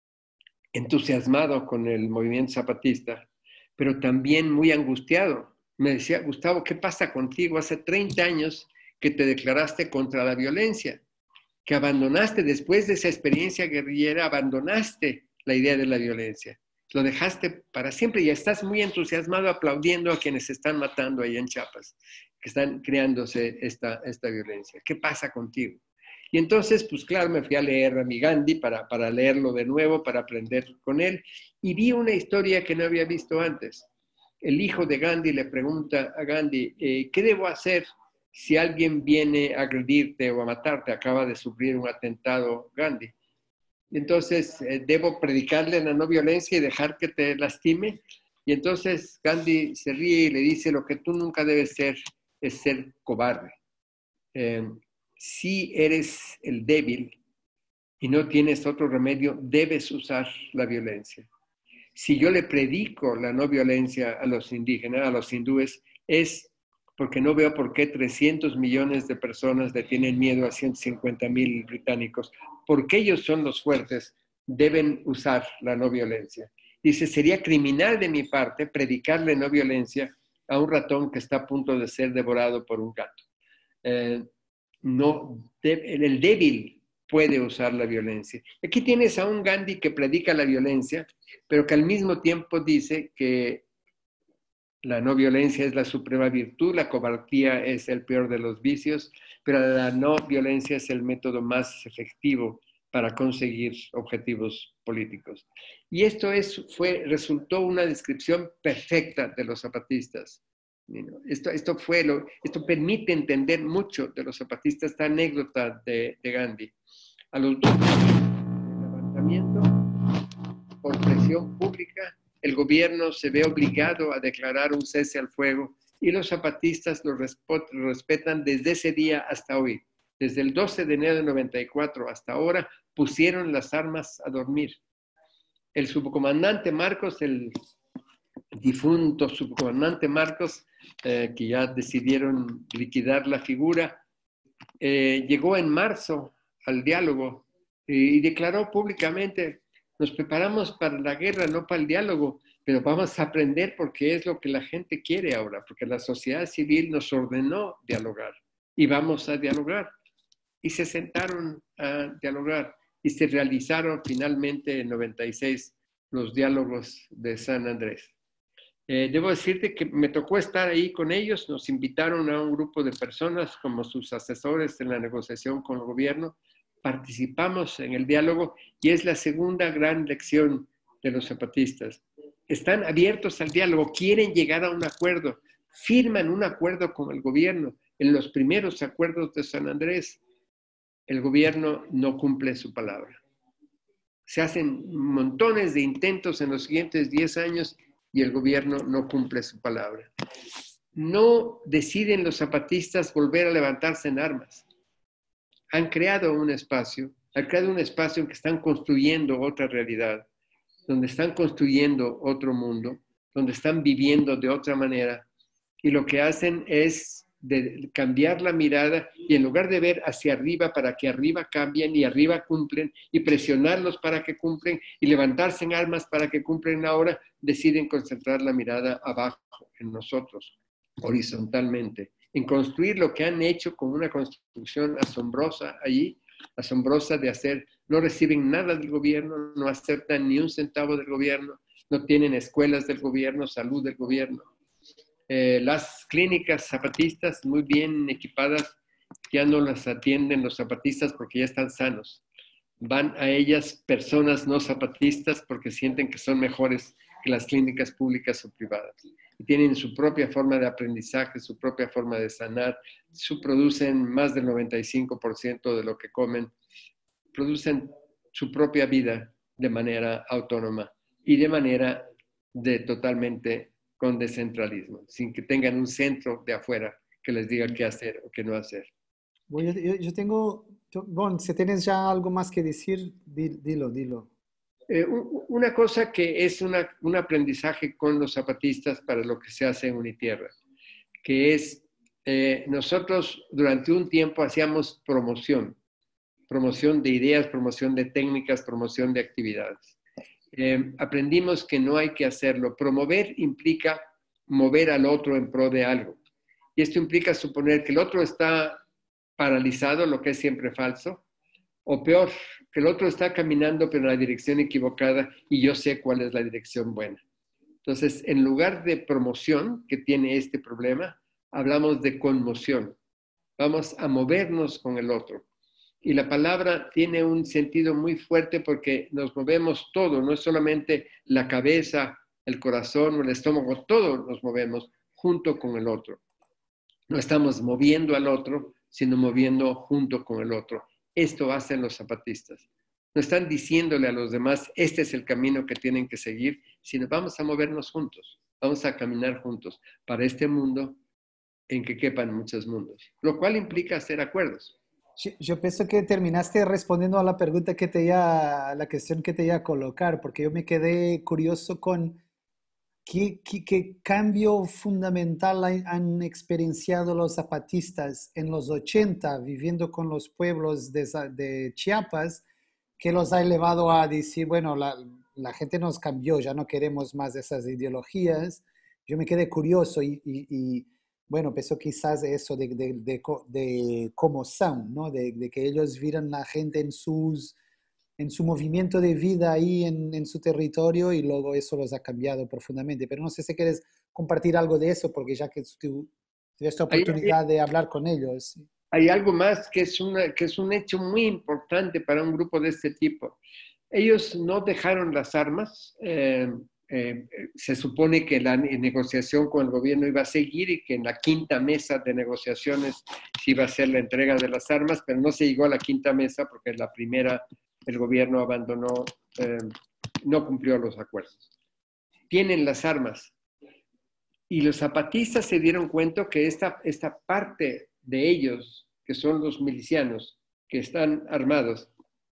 entusiasmado con el movimiento zapatista, pero también muy angustiado. Me decía, Gustavo, ¿qué pasa contigo? Hace treinta años que te declaraste contra la violencia, que abandonaste, después de esa experiencia guerrillera, abandonaste la idea de la violencia. Lo dejaste para siempre y estás muy entusiasmado aplaudiendo a quienes se están matando ahí en Chiapas, que están creándose esta, esta violencia. ¿Qué pasa contigo? Y entonces, pues claro, me fui a leer a mi Gandhi para, para leerlo de nuevo, para aprender con él, y vi una historia que no había visto antes. El hijo de Gandhi le pregunta a Gandhi, eh, ¿qué debo hacer si alguien viene a agredirte o a matarte? Acaba de sufrir un atentado Gandhi. Entonces, eh, ¿debo predicarle la no violencia y dejar que te lastime? Y entonces Gandhi se ríe y le dice, lo que tú nunca debes ser es ser cobarde. Eh, si eres el débil y no tienes otro remedio, debes usar la violencia. Si yo le predico la no violencia a los indígenas, a los hindúes, es porque no veo por qué trescientos millones de personas le tienen miedo a ciento cincuenta mil británicos. Porque ellos son los fuertes, deben usar la no violencia. Dice, sería criminal de mi parte predicarle no violencia a un ratón que está a punto de ser devorado por un gato. Eh, no, el débil puede usar la violencia. Aquí tienes a un Gandhi que predica la violencia, pero que al mismo tiempo dice que la no violencia es la suprema virtud, la cobardía es el peor de los vicios, pero la no violencia es el método más efectivo para conseguir objetivos políticos. Y esto es, fue, resultó una descripción perfecta de los zapatistas. Esto, esto, fue lo, esto permite entender mucho de los zapatistas, esta anécdota de, de Gandhi. A los dos años del levantamiento, por presión pública, el gobierno se ve obligado a declarar un cese al fuego y los zapatistas lo respetan desde ese día hasta hoy. Desde el doce de enero de noventa y cuatro hasta ahora pusieron las armas a dormir. El subcomandante Marcos, el difunto subcomandante Marcos, eh, que ya decidieron liquidar la figura, eh, llegó en marzo al diálogo y, y declaró públicamente: nos preparamos para la guerra, no para el diálogo, pero vamos a aprender porque es lo que la gente quiere ahora, porque la sociedad civil nos ordenó dialogar y vamos a dialogar. Y se sentaron a dialogar y se realizaron finalmente en noventa y seis los diálogos de San Andrés. Eh, debo decirte que me tocó estar ahí con ellos, nos invitaron a un grupo de personas como sus asesores en la negociación con el gobierno, participamos en el diálogo y es la segunda gran lección de los zapatistas. Están abiertos al diálogo, quieren llegar a un acuerdo, firman un acuerdo con el gobierno. En los primeros acuerdos de San Andrés, el gobierno no cumple su palabra. Se hacen montones de intentos en los siguientes diez años y el gobierno no cumple su palabra. No deciden los zapatistas volver a levantarse en armas. Han creado un espacio, han creado un espacio en que están construyendo otra realidad, donde están construyendo otro mundo, donde están viviendo de otra manera, y lo que hacen es de cambiar la mirada y en lugar de ver hacia arriba para que arriba cambien y arriba cumplen y presionarlos para que cumplen y levantarse en armas para que cumplen ahora, deciden concentrar la mirada abajo en nosotros, horizontalmente, en construir lo que han hecho con una construcción asombrosa allí, asombrosa de hacer, no reciben nada del gobierno, no aceptan ni un centavo del gobierno, no tienen escuelas del gobierno, salud del gobierno. Eh, las clínicas zapatistas muy bien equipadas ya no las atienden los zapatistas porque ya están sanos. Van a ellas personas no zapatistas porque sienten que son mejores que las clínicas públicas o privadas. Y tienen su propia forma de aprendizaje, su propia forma de sanar, su, producen más del noventa y cinco por ciento de lo que comen, producen su propia vida de manera autónoma y de manera de totalmente con descentralismo, sin que tengan un centro de afuera que les diga qué hacer o qué no hacer.
Bueno, yo, yo- yo tengo, yo- bueno, si tienes ya algo más que decir, di- dilo, dilo.
Eh, una cosa que es una, un aprendizaje con los zapatistas para lo que se hace en Unitierra, que es, eh, nosotros durante un tiempo hacíamos promoción, promoción de ideas, promoción de técnicas, promoción de actividades. Eh, aprendimos que no hay que hacerlo. Promover implica mover al otro en pro de algo. Y esto implica suponer que el otro está paralizado, lo que es siempre falso, o peor, que el otro está caminando pero en la dirección equivocada y yo sé cuál es la dirección buena. Entonces, en lugar de promoción, que tiene este problema, hablamos de conmoción. Vamos a movernos con el otro. Y la palabra tiene un sentido muy fuerte porque nos movemos todo, no es solamente la cabeza, el corazón o el estómago, todos nos movemos junto con el otro. No estamos moviendo al otro, sino moviendo junto con el otro. Esto hacen los zapatistas. No están diciéndole a los demás, este es el camino que tienen que seguir, sino vamos a movernos juntos, vamos a caminar juntos para este mundo en que quepan muchos mundos, lo cual implica hacer acuerdos.
Yo, yo pienso que terminaste respondiendo a la pregunta que te iba, a la cuestión que te iba a colocar, porque yo me quedé curioso con qué, qué- qué cambio fundamental han, han experienciado los zapatistas en los ochenta, viviendo con los pueblos de, esa- de Chiapas, que los ha elevado a decir, bueno, la, la gente nos cambió, ya no queremos más de esas ideologías. Yo me quedé curioso y, y- y, bueno, pensó quizás eso de, de, de co- de cómo son, ¿no? De, de que ellos vieran la gente en sus, en su movimiento de vida ahí en, en su territorio y luego eso los ha cambiado profundamente. Pero no sé si quieres compartir algo de eso, porque ya que tu, tuviste
Hay,
oportunidad de hablar con ellos.
hay algo más que es, una, que es un hecho muy importante para un grupo de este tipo. Ellos no dejaron las armas. Eh, eh, se supone que la negociación con el gobierno iba a seguir y que en la quinta mesa de negociaciones se iba a hacer la entrega de las armas, pero no se llegó a la quinta mesa porque la primera el gobierno abandonó, eh, no cumplió los acuerdos. Tienen las armas. Y los zapatistas se dieron cuenta que esta, esta parte de ellos, que son los milicianos, que están armados,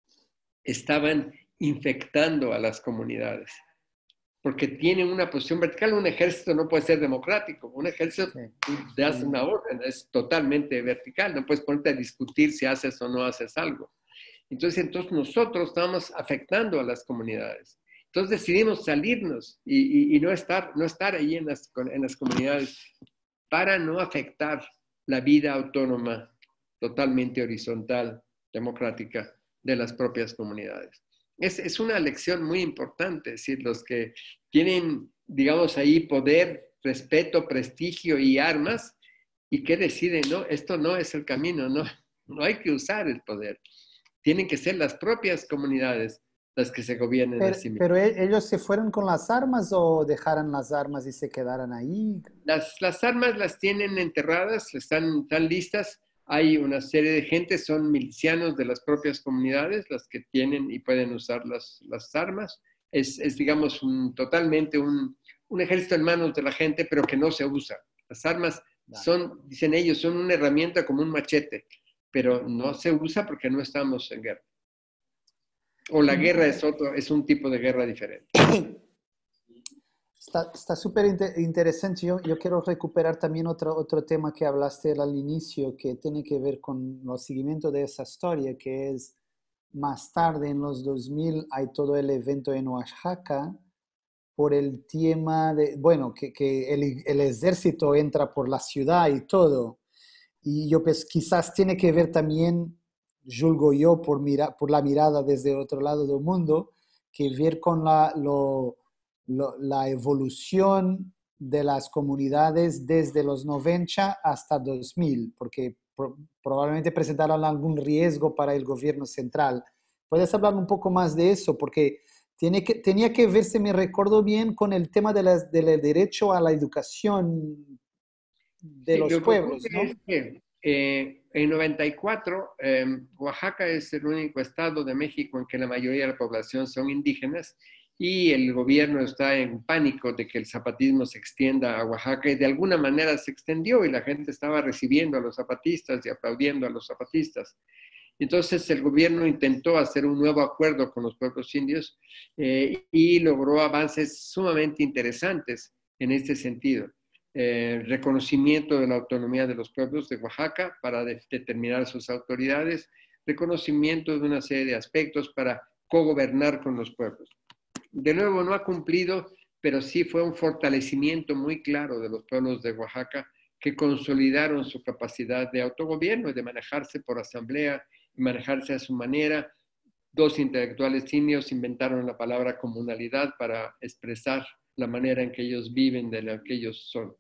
estaban infectando a las comunidades, porque tienen una posición vertical. Un ejército no puede ser democrático, un ejército
Sí,
te hace
sí.
una orden, es totalmente vertical, no puedes ponerte a discutir si haces o no haces algo. Entonces, entonces nosotros estamos afectando a las comunidades. Entonces decidimos salirnos y, y, y no, estar, no estar ahí en las, en las comunidades para no afectar la vida autónoma, totalmente horizontal, democrática de las propias comunidades. Es, es una lección muy importante, es decir, los que tienen, digamos, ahí poder, respeto, prestigio y armas, y que deciden, no, esto no es el camino, no, no hay que usar el poder. Tienen que ser las propias comunidades las que se gobiernen a
Pero,
sí mismas.
pero e- ellos se fueron con las armas o dejaron las armas y se quedaron ahí.
Las, las armas las tienen enterradas, están, están listas. Hay una serie de gente, son milicianos de las propias comunidades, las que tienen y pueden usar las, las armas. Es, es digamos, un, totalmente un, un ejército en manos de la gente, pero que no se usa. Las armas son, dicen ellos, son una herramienta como un machete, pero no se usa porque no estamos en guerra. O la guerra es otro, es un tipo de guerra diferente.
Está, está súper inter- interesante. Yo, yo quiero recuperar también otro, otro tema que hablaste al inicio, que tiene que ver con el seguimiento de esa historia, que es más tarde, en los dos mil, hay todo el evento en Oaxaca por el tema de, bueno, que, que el, el ejército entra por la ciudad y todo. Y yo pues quizás tiene que ver también, julgo yo, por, mira, por la mirada desde otro lado del mundo, que ver con la, lo, lo, la evolución de las comunidades desde los noventa hasta dos mil, porque pro, probablemente presentaron algún riesgo para el gobierno central. ¿Puedes hablar un poco más de eso? Porque tiene que, tenía que verse, me recuerdo bien, con el tema de las, del derecho a la educación de
Sí,
los
lo que
pueblos,
ocurre
¿no?
es que eh, en noventa y cuatro, eh, Oaxaca es el único estado de México en que la mayoría de la población son indígenas y el gobierno está en pánico de que el zapatismo se extienda a Oaxaca y de alguna manera se extendió y la gente estaba recibiendo a los zapatistas y aplaudiendo a los zapatistas. Entonces el gobierno intentó hacer un nuevo acuerdo con los pueblos indios eh, y logró avances sumamente interesantes en este sentido. Eh, reconocimiento de la autonomía de los pueblos de Oaxaca para de determinar sus autoridades, reconocimiento de una serie de aspectos para cogobernar con los pueblos. De nuevo, no ha cumplido, pero sí fue un fortalecimiento muy claro de los pueblos de Oaxaca que consolidaron su capacidad de autogobierno y de manejarse por asamblea y manejarse a su manera. Dos intelectuales indios inventaron la palabra comunalidad para expresar la manera en que ellos viven, de lo que ellos son.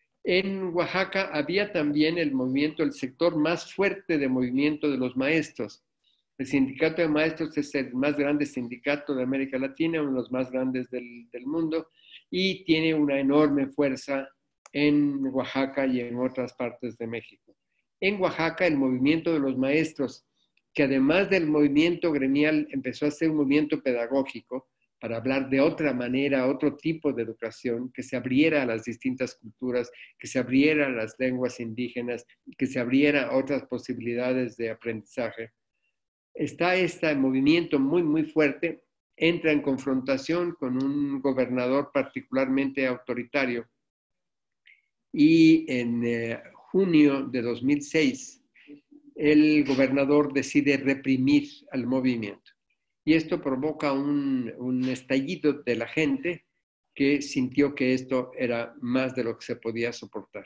En Oaxaca había también el movimiento, el sector más fuerte de movimiento de los maestros. El sindicato de maestros es el más grande sindicato de América Latina, uno de los más grandes del, del mundo, y tiene una enorme fuerza en Oaxaca y en otras partes de México. En Oaxaca, el movimiento de los maestros, que además del movimiento gremial empezó a ser un movimiento pedagógico, para hablar de otra manera, otro tipo de educación, que se abriera a las distintas culturas, que se abriera a las lenguas indígenas, que se abriera a otras posibilidades de aprendizaje. Está este movimiento muy, muy fuerte, entra en confrontación con un gobernador particularmente autoritario y en eh, junio de dos mil seis el gobernador decide reprimir al movimiento. Y esto provoca un, un estallido de la gente que sintió que esto era más de lo que se podía soportar.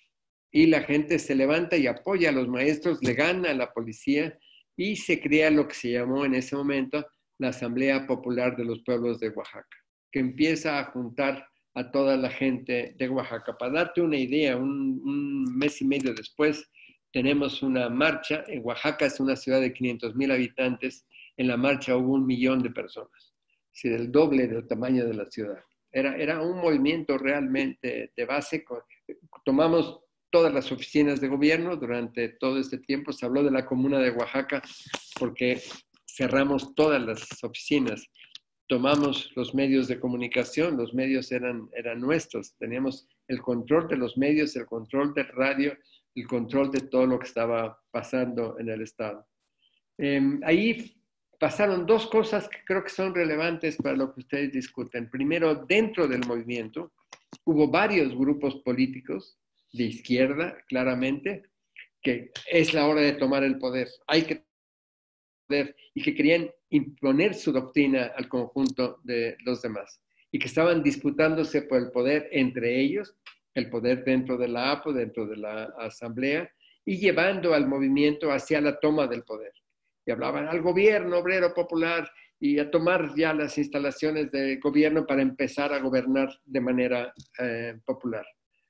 Y la gente se levanta y apoya a los maestros, le gana a la policía y se crea lo que se llamó en ese momento la Asamblea Popular de los Pueblos de Oaxaca, que empieza a juntar a toda la gente de Oaxaca. Para darte una idea, un, un mes y medio después tenemos una marcha. En Oaxaca es una ciudad de quinientos mil habitantes. En la marcha hubo un millón de personas, es decir, el doble del tamaño de la ciudad. Era, era un movimiento realmente de base. Tomamos todas las oficinas de gobierno durante todo este tiempo. Se habló de la comuna de Oaxaca porque cerramos todas las oficinas. Tomamos los medios de comunicación, los medios eran, eran nuestros. Teníamos el control de los medios, el control del radio, el control de todo lo que estaba pasando en el estado. Eh, ahí pasaron dos cosas que creo que son relevantes para lo que ustedes discuten. Primero, dentro del movimiento hubo varios grupos políticos de izquierda, claramente, que es la hora de tomar el poder, hay que poder, y que querían imponer su doctrina al conjunto de los demás, y que estaban disputándose por el poder entre ellos, el poder dentro de la A P O, dentro de la Asamblea, y llevando al movimiento hacia la toma del poder. Y hablaban al gobierno obrero popular y a tomar ya las instalaciones de gobierno para empezar a gobernar de manera eh, popular.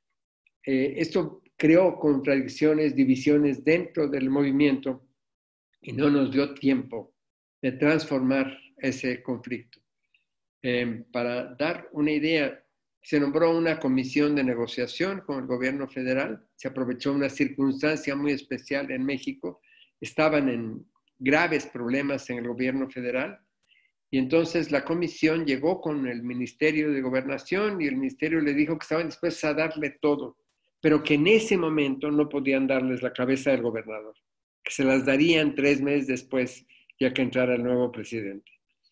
Eh, esto creó contradicciones, divisiones dentro del movimiento y no nos dio tiempo de transformar ese conflicto. Eh, para dar una idea, se nombró una comisión de negociación con el gobierno federal, se aprovechó una circunstancia muy especial en México, estaban en graves problemas en el gobierno federal, y entonces la comisión llegó con el Ministerio de Gobernación y el ministerio le dijo que estaban dispuestos a darle todo, pero que en ese momento no podían darles la cabeza del gobernador, que se las darían tres meses después, ya que entrara el nuevo presidente.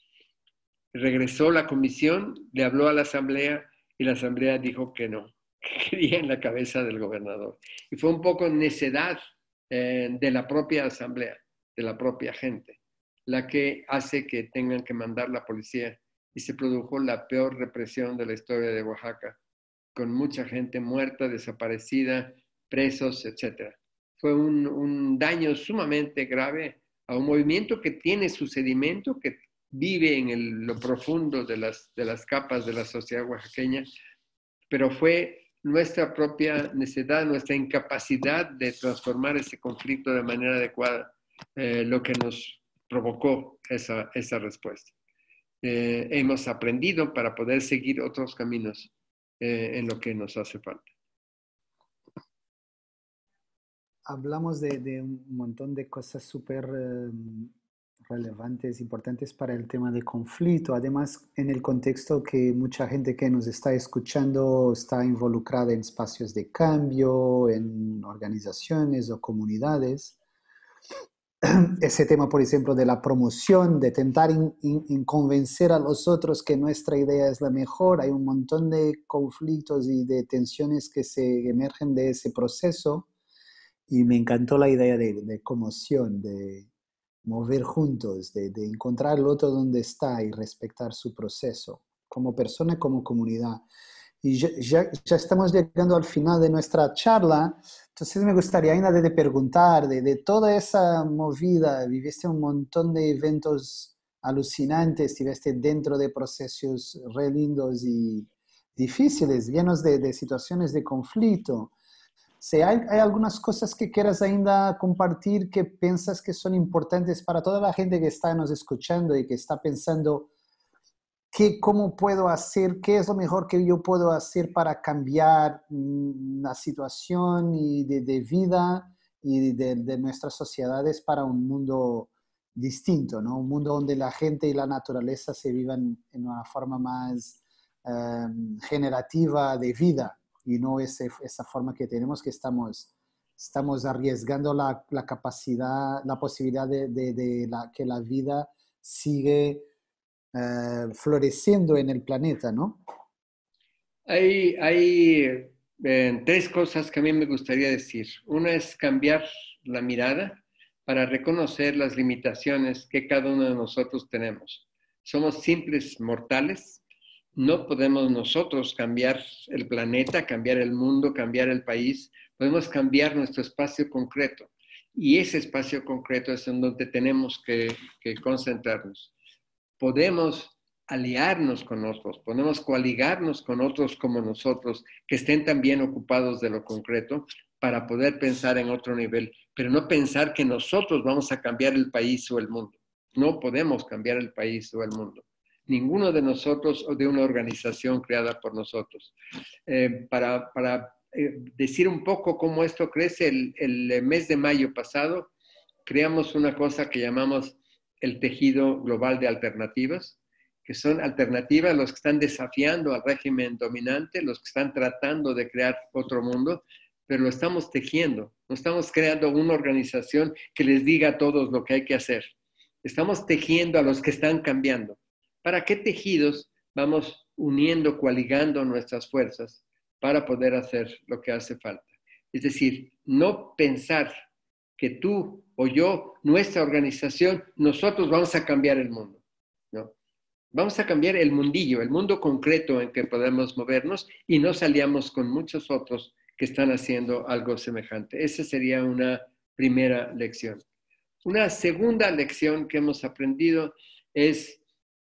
Regresó la comisión, le habló a la asamblea y la asamblea dijo que no, que querían la cabeza del gobernador. Y fue un poco necedad eh, de la propia asamblea, de la propia gente, la que hace que tengan que mandar la policía, y se produjo la peor represión de la historia de Oaxaca, con mucha gente muerta, desaparecida, presos, etcétera. Fue un, un daño sumamente grave a un movimiento que tiene su sedimento, que vive en el, lo profundo de las, de las capas de la sociedad oaxaqueña, pero fue nuestra propia necesidad, nuestra incapacidad de transformar ese conflicto de manera adecuada, eh, lo que nos provocó esa, esa respuesta. Eh, hemos aprendido para poder seguir otros caminos eh, en lo que nos hace falta.
Hablamos de, de un montón de cosas súper eh, relevantes, importantes para el tema de conflicto. Además, en el contexto que mucha gente que nos está escuchando está involucrada en espacios de cambio, en organizaciones o comunidades. Ese tema, por ejemplo, de la promoción, de tentar in, in, in convencer a los otros que nuestra idea es la mejor. Hay un montón de conflictos y de tensiones que se emergen de ese proceso. Y me encantó la idea de, de conmoción, de mover juntos, de, de encontrar al otro donde está y respetar su proceso, como persona, como comunidad. Y ya, ya, ya estamos llegando al final de nuestra charla, entonces me gustaría ainda de, de preguntar, de, de toda esa movida, viviste un montón de eventos alucinantes, estuviste dentro de procesos re lindos y difíciles, llenos de, de situaciones de conflicto. Si hay, hay algunas cosas que quieras ainda compartir que piensas que son importantes para toda la gente que está nos escuchando y que está pensando ¿qué, cómo puedo hacer, qué es lo mejor que yo puedo hacer para cambiar mm, la situación y de, de vida y de, de nuestras sociedades para un mundo distinto, ¿no? Un mundo donde la gente y la naturaleza se vivan en una forma más eh, generativa de vida y no ese, esa forma que tenemos que estamos, estamos arriesgando la, la capacidad, la posibilidad de, de, de la, que la vida sigue eh, floreciendo en el planeta, ¿no?
Hay, hay eh, tres cosas que a mí me gustaría decir. Una es cambiar la mirada para reconocer las limitaciones que cada uno de nosotros tenemos. Somos simples mortales, no podemos nosotros cambiar el planeta, cambiar el mundo, cambiar el país, podemos cambiar nuestro espacio concreto. Y ese espacio concreto es en donde tenemos que, que concentrarnos. Podemos aliarnos con otros, podemos coaligarnos con otros como nosotros, que estén también ocupados de lo concreto, para poder pensar en otro nivel, pero no pensar que nosotros vamos a cambiar el país o el mundo. No podemos cambiar el país o el mundo. Ninguno de nosotros o de una organización creada por nosotros. Eh, para para eh, decir un poco cómo esto crece, el, el mes de mayo pasado creamos una cosa que llamamos el tejido global de alternativas, que son alternativas los que están desafiando al régimen dominante, los que están tratando de crear otro mundo, pero lo estamos tejiendo. No estamos creando una organización que les diga a todos lo que hay que hacer. Estamos tejiendo a los que están cambiando. ¿Para qué tejidos vamos uniendo, coaligando nuestras fuerzas para poder hacer lo que hace falta? Es decir, no pensar que tú o yo, nuestra organización, nosotros vamos a cambiar el mundo, ¿no? Vamos a cambiar el mundillo, el mundo concreto en que podemos movernos y nos aliamos con muchos otros que están haciendo algo semejante. Esa sería una primera lección. Una segunda lección que hemos aprendido es,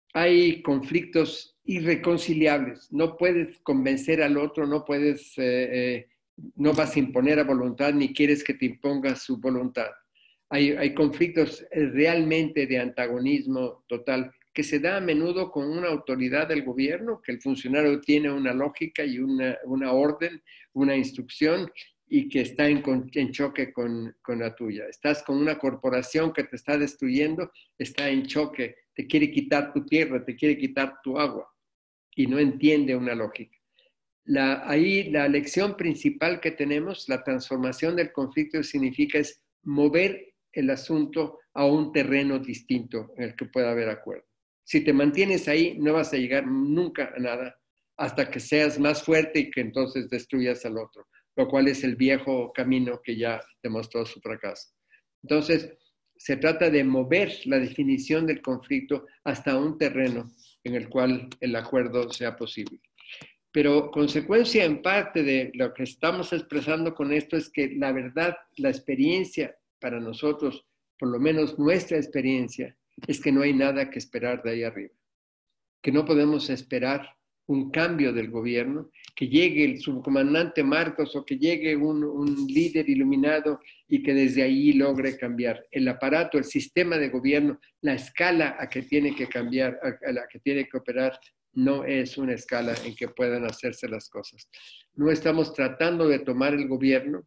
hay conflictos irreconciliables. No puedes convencer al otro, no puedes, eh, eh, no vas a imponer a voluntad ni quieres que te imponga su voluntad. Hay, hay conflictos realmente de antagonismo total que se da a menudo con una autoridad del gobierno, que el funcionario tiene una lógica y una, una orden, una instrucción, y que está en, en choque con, con la tuya. Estás con una corporación que te está destruyendo, está en choque, te quiere quitar tu tierra, te quiere quitar tu agua, y no entiende una lógica. La, ahí la lección principal que tenemos, la transformación del conflicto significa es mover el asunto a un terreno distinto en el que pueda haber acuerdo. Si te mantienes ahí, no vas a llegar nunca a nada hasta que seas más fuerte y que entonces destruyas al otro, lo cual es el viejo camino que ya demostró su fracaso. Entonces, se trata de mover la definición del conflicto hasta un terreno en el cual el acuerdo sea posible. Pero consecuencia en parte de lo que estamos expresando con esto es que la verdad, la experiencia para nosotros, por lo menos nuestra experiencia, es que no hay nada que esperar de ahí arriba. Que no podemos esperar un cambio del gobierno, que llegue el subcomandante Marcos o que llegue un, un líder iluminado y que desde ahí logre cambiar. El aparato, el sistema de gobierno, la escala a que tiene que cambiar, a, a la que tiene que operar, no es una escala en que puedan hacerse las cosas. No estamos tratando de tomar el gobierno,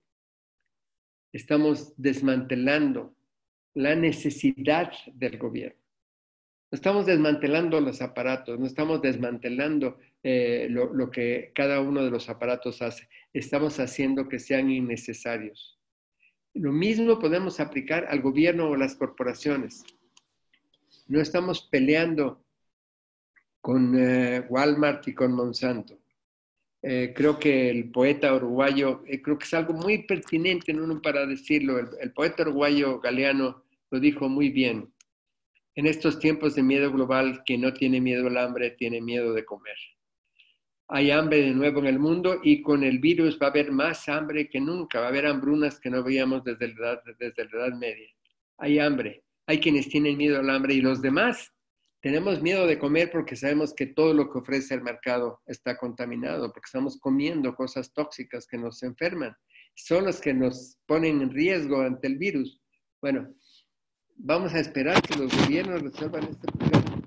estamos desmantelando la necesidad del gobierno. No estamos desmantelando los aparatos, no estamos desmantelando eh, lo, lo que cada uno de los aparatos hace. Estamos haciendo que sean innecesarios. Lo mismo podemos aplicar al gobierno o a las corporaciones. No estamos peleando con eh, Walmart y con Monsanto. Eh, creo que el poeta uruguayo, eh, creo que es algo muy pertinente, ¿no? Para decirlo, el, el poeta uruguayo Galeano lo dijo muy bien. En estos tiempos de miedo global, quien no tiene miedo al hambre, tiene miedo de comer. Hay hambre de nuevo en el mundo y con el virus va a haber más hambre que nunca. Va a haber hambrunas que no veíamos desde la edad, desde la edad media. Hay hambre. Hay quienes tienen miedo al hambre y los demás tenemos miedo de comer porque sabemos que todo lo que ofrece el mercado está contaminado, porque estamos comiendo cosas tóxicas que nos enferman. Son los que nos ponen en riesgo ante el virus. Bueno, vamos a esperar que los gobiernos resuelvan este problema. Vamos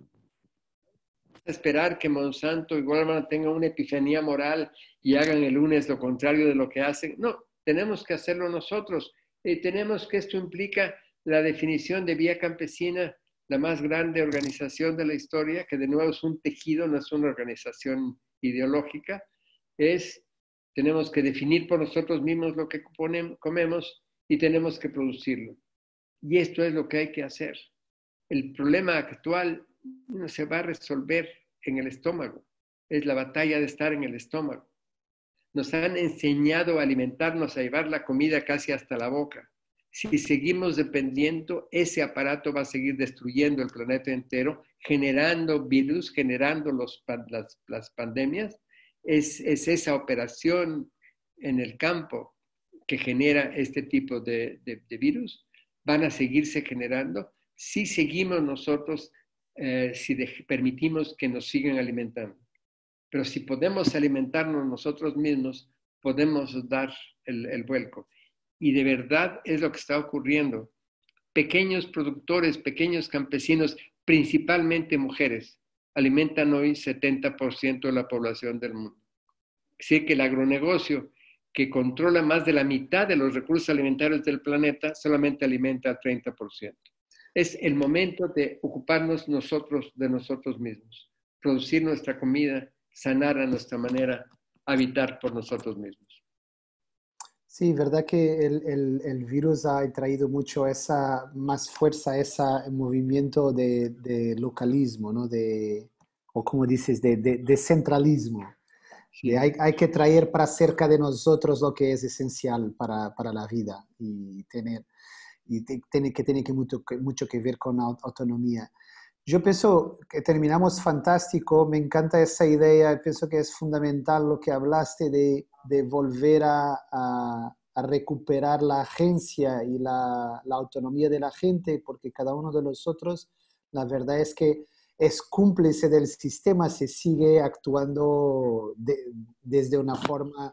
a esperar que Monsanto y Walmart tengan una epifanía moral y hagan el lunes lo contrario de lo que hacen. No, tenemos que hacerlo nosotros. Eh, tenemos que esto implica la definición de Vía Campesina, la más grande organización de la historia, que de nuevo es un tejido, no es una organización ideológica, es tenemos que definir por nosotros mismos lo que comemos y tenemos que producirlo. Y esto es lo que hay que hacer. El problema actual no se va a resolver en el estómago. Es la batalla de estar en el estómago. Nos han enseñado a alimentarnos, a llevar la comida casi hasta la boca. Si seguimos dependiendo, ese aparato va a seguir destruyendo el planeta entero, generando virus, generando los, las, las pandemias. Es, es esa operación en el campo que genera este tipo de, de, de virus. Van a seguirse generando si seguimos nosotros, eh, si de, permitimos que nos sigan alimentando. Pero si podemos alimentarnos nosotros mismos, podemos dar el, el vuelco. Y de verdad es lo que está ocurriendo. Pequeños productores, pequeños campesinos, principalmente mujeres, alimentan hoy setenta por ciento de la población del mundo. Es decir, que el agronegocio, que controla más de la mitad de los recursos alimentarios del planeta, solamente alimenta al treinta por ciento. Es el momento de ocuparnos nosotros de nosotros mismos, producir nuestra comida, sanar a nuestra manera, habitar por nosotros mismos.
Sí, verdad que el, el, el virus ha traído mucho esa, más fuerza, ese movimiento de, de localismo, ¿no? De, o como dices, de, de, de centralismo.
Sí.
De hay, hay que traer para cerca de nosotros lo que es esencial para, para la vida y, tener, y te, tiene, que tiene que mucho, mucho que ver con autonomía. Yo pienso que terminamos fantástico, me encanta esa idea, pienso que es fundamental lo que hablaste de, de volver a, a, a, recuperar la agencia y la, la autonomía de la gente, porque cada uno de nosotros, la verdad es que es cómplice del sistema, se sigue actuando de, desde una forma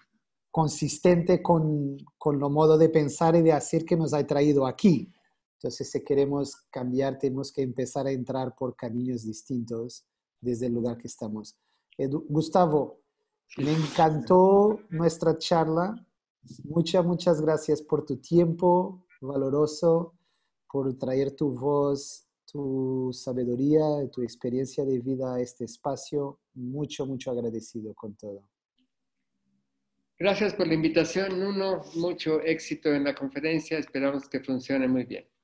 consistente con, con lo modo de pensar y de hacer que nos ha traído aquí. Entonces, si queremos cambiar, tenemos que empezar a entrar por caminos distintos desde el lugar que estamos. Edu, Gustavo,
Sí.
me encantó nuestra charla. Muchas, muchas gracias por tu tiempo valoroso, por traer tu voz, tu sabiduría, tu experiencia de vida a este espacio. Mucho, mucho agradecido con todo.
Gracias por la invitación, Nuno. Mucho éxito en la conferencia. Esperamos que funcione muy bien.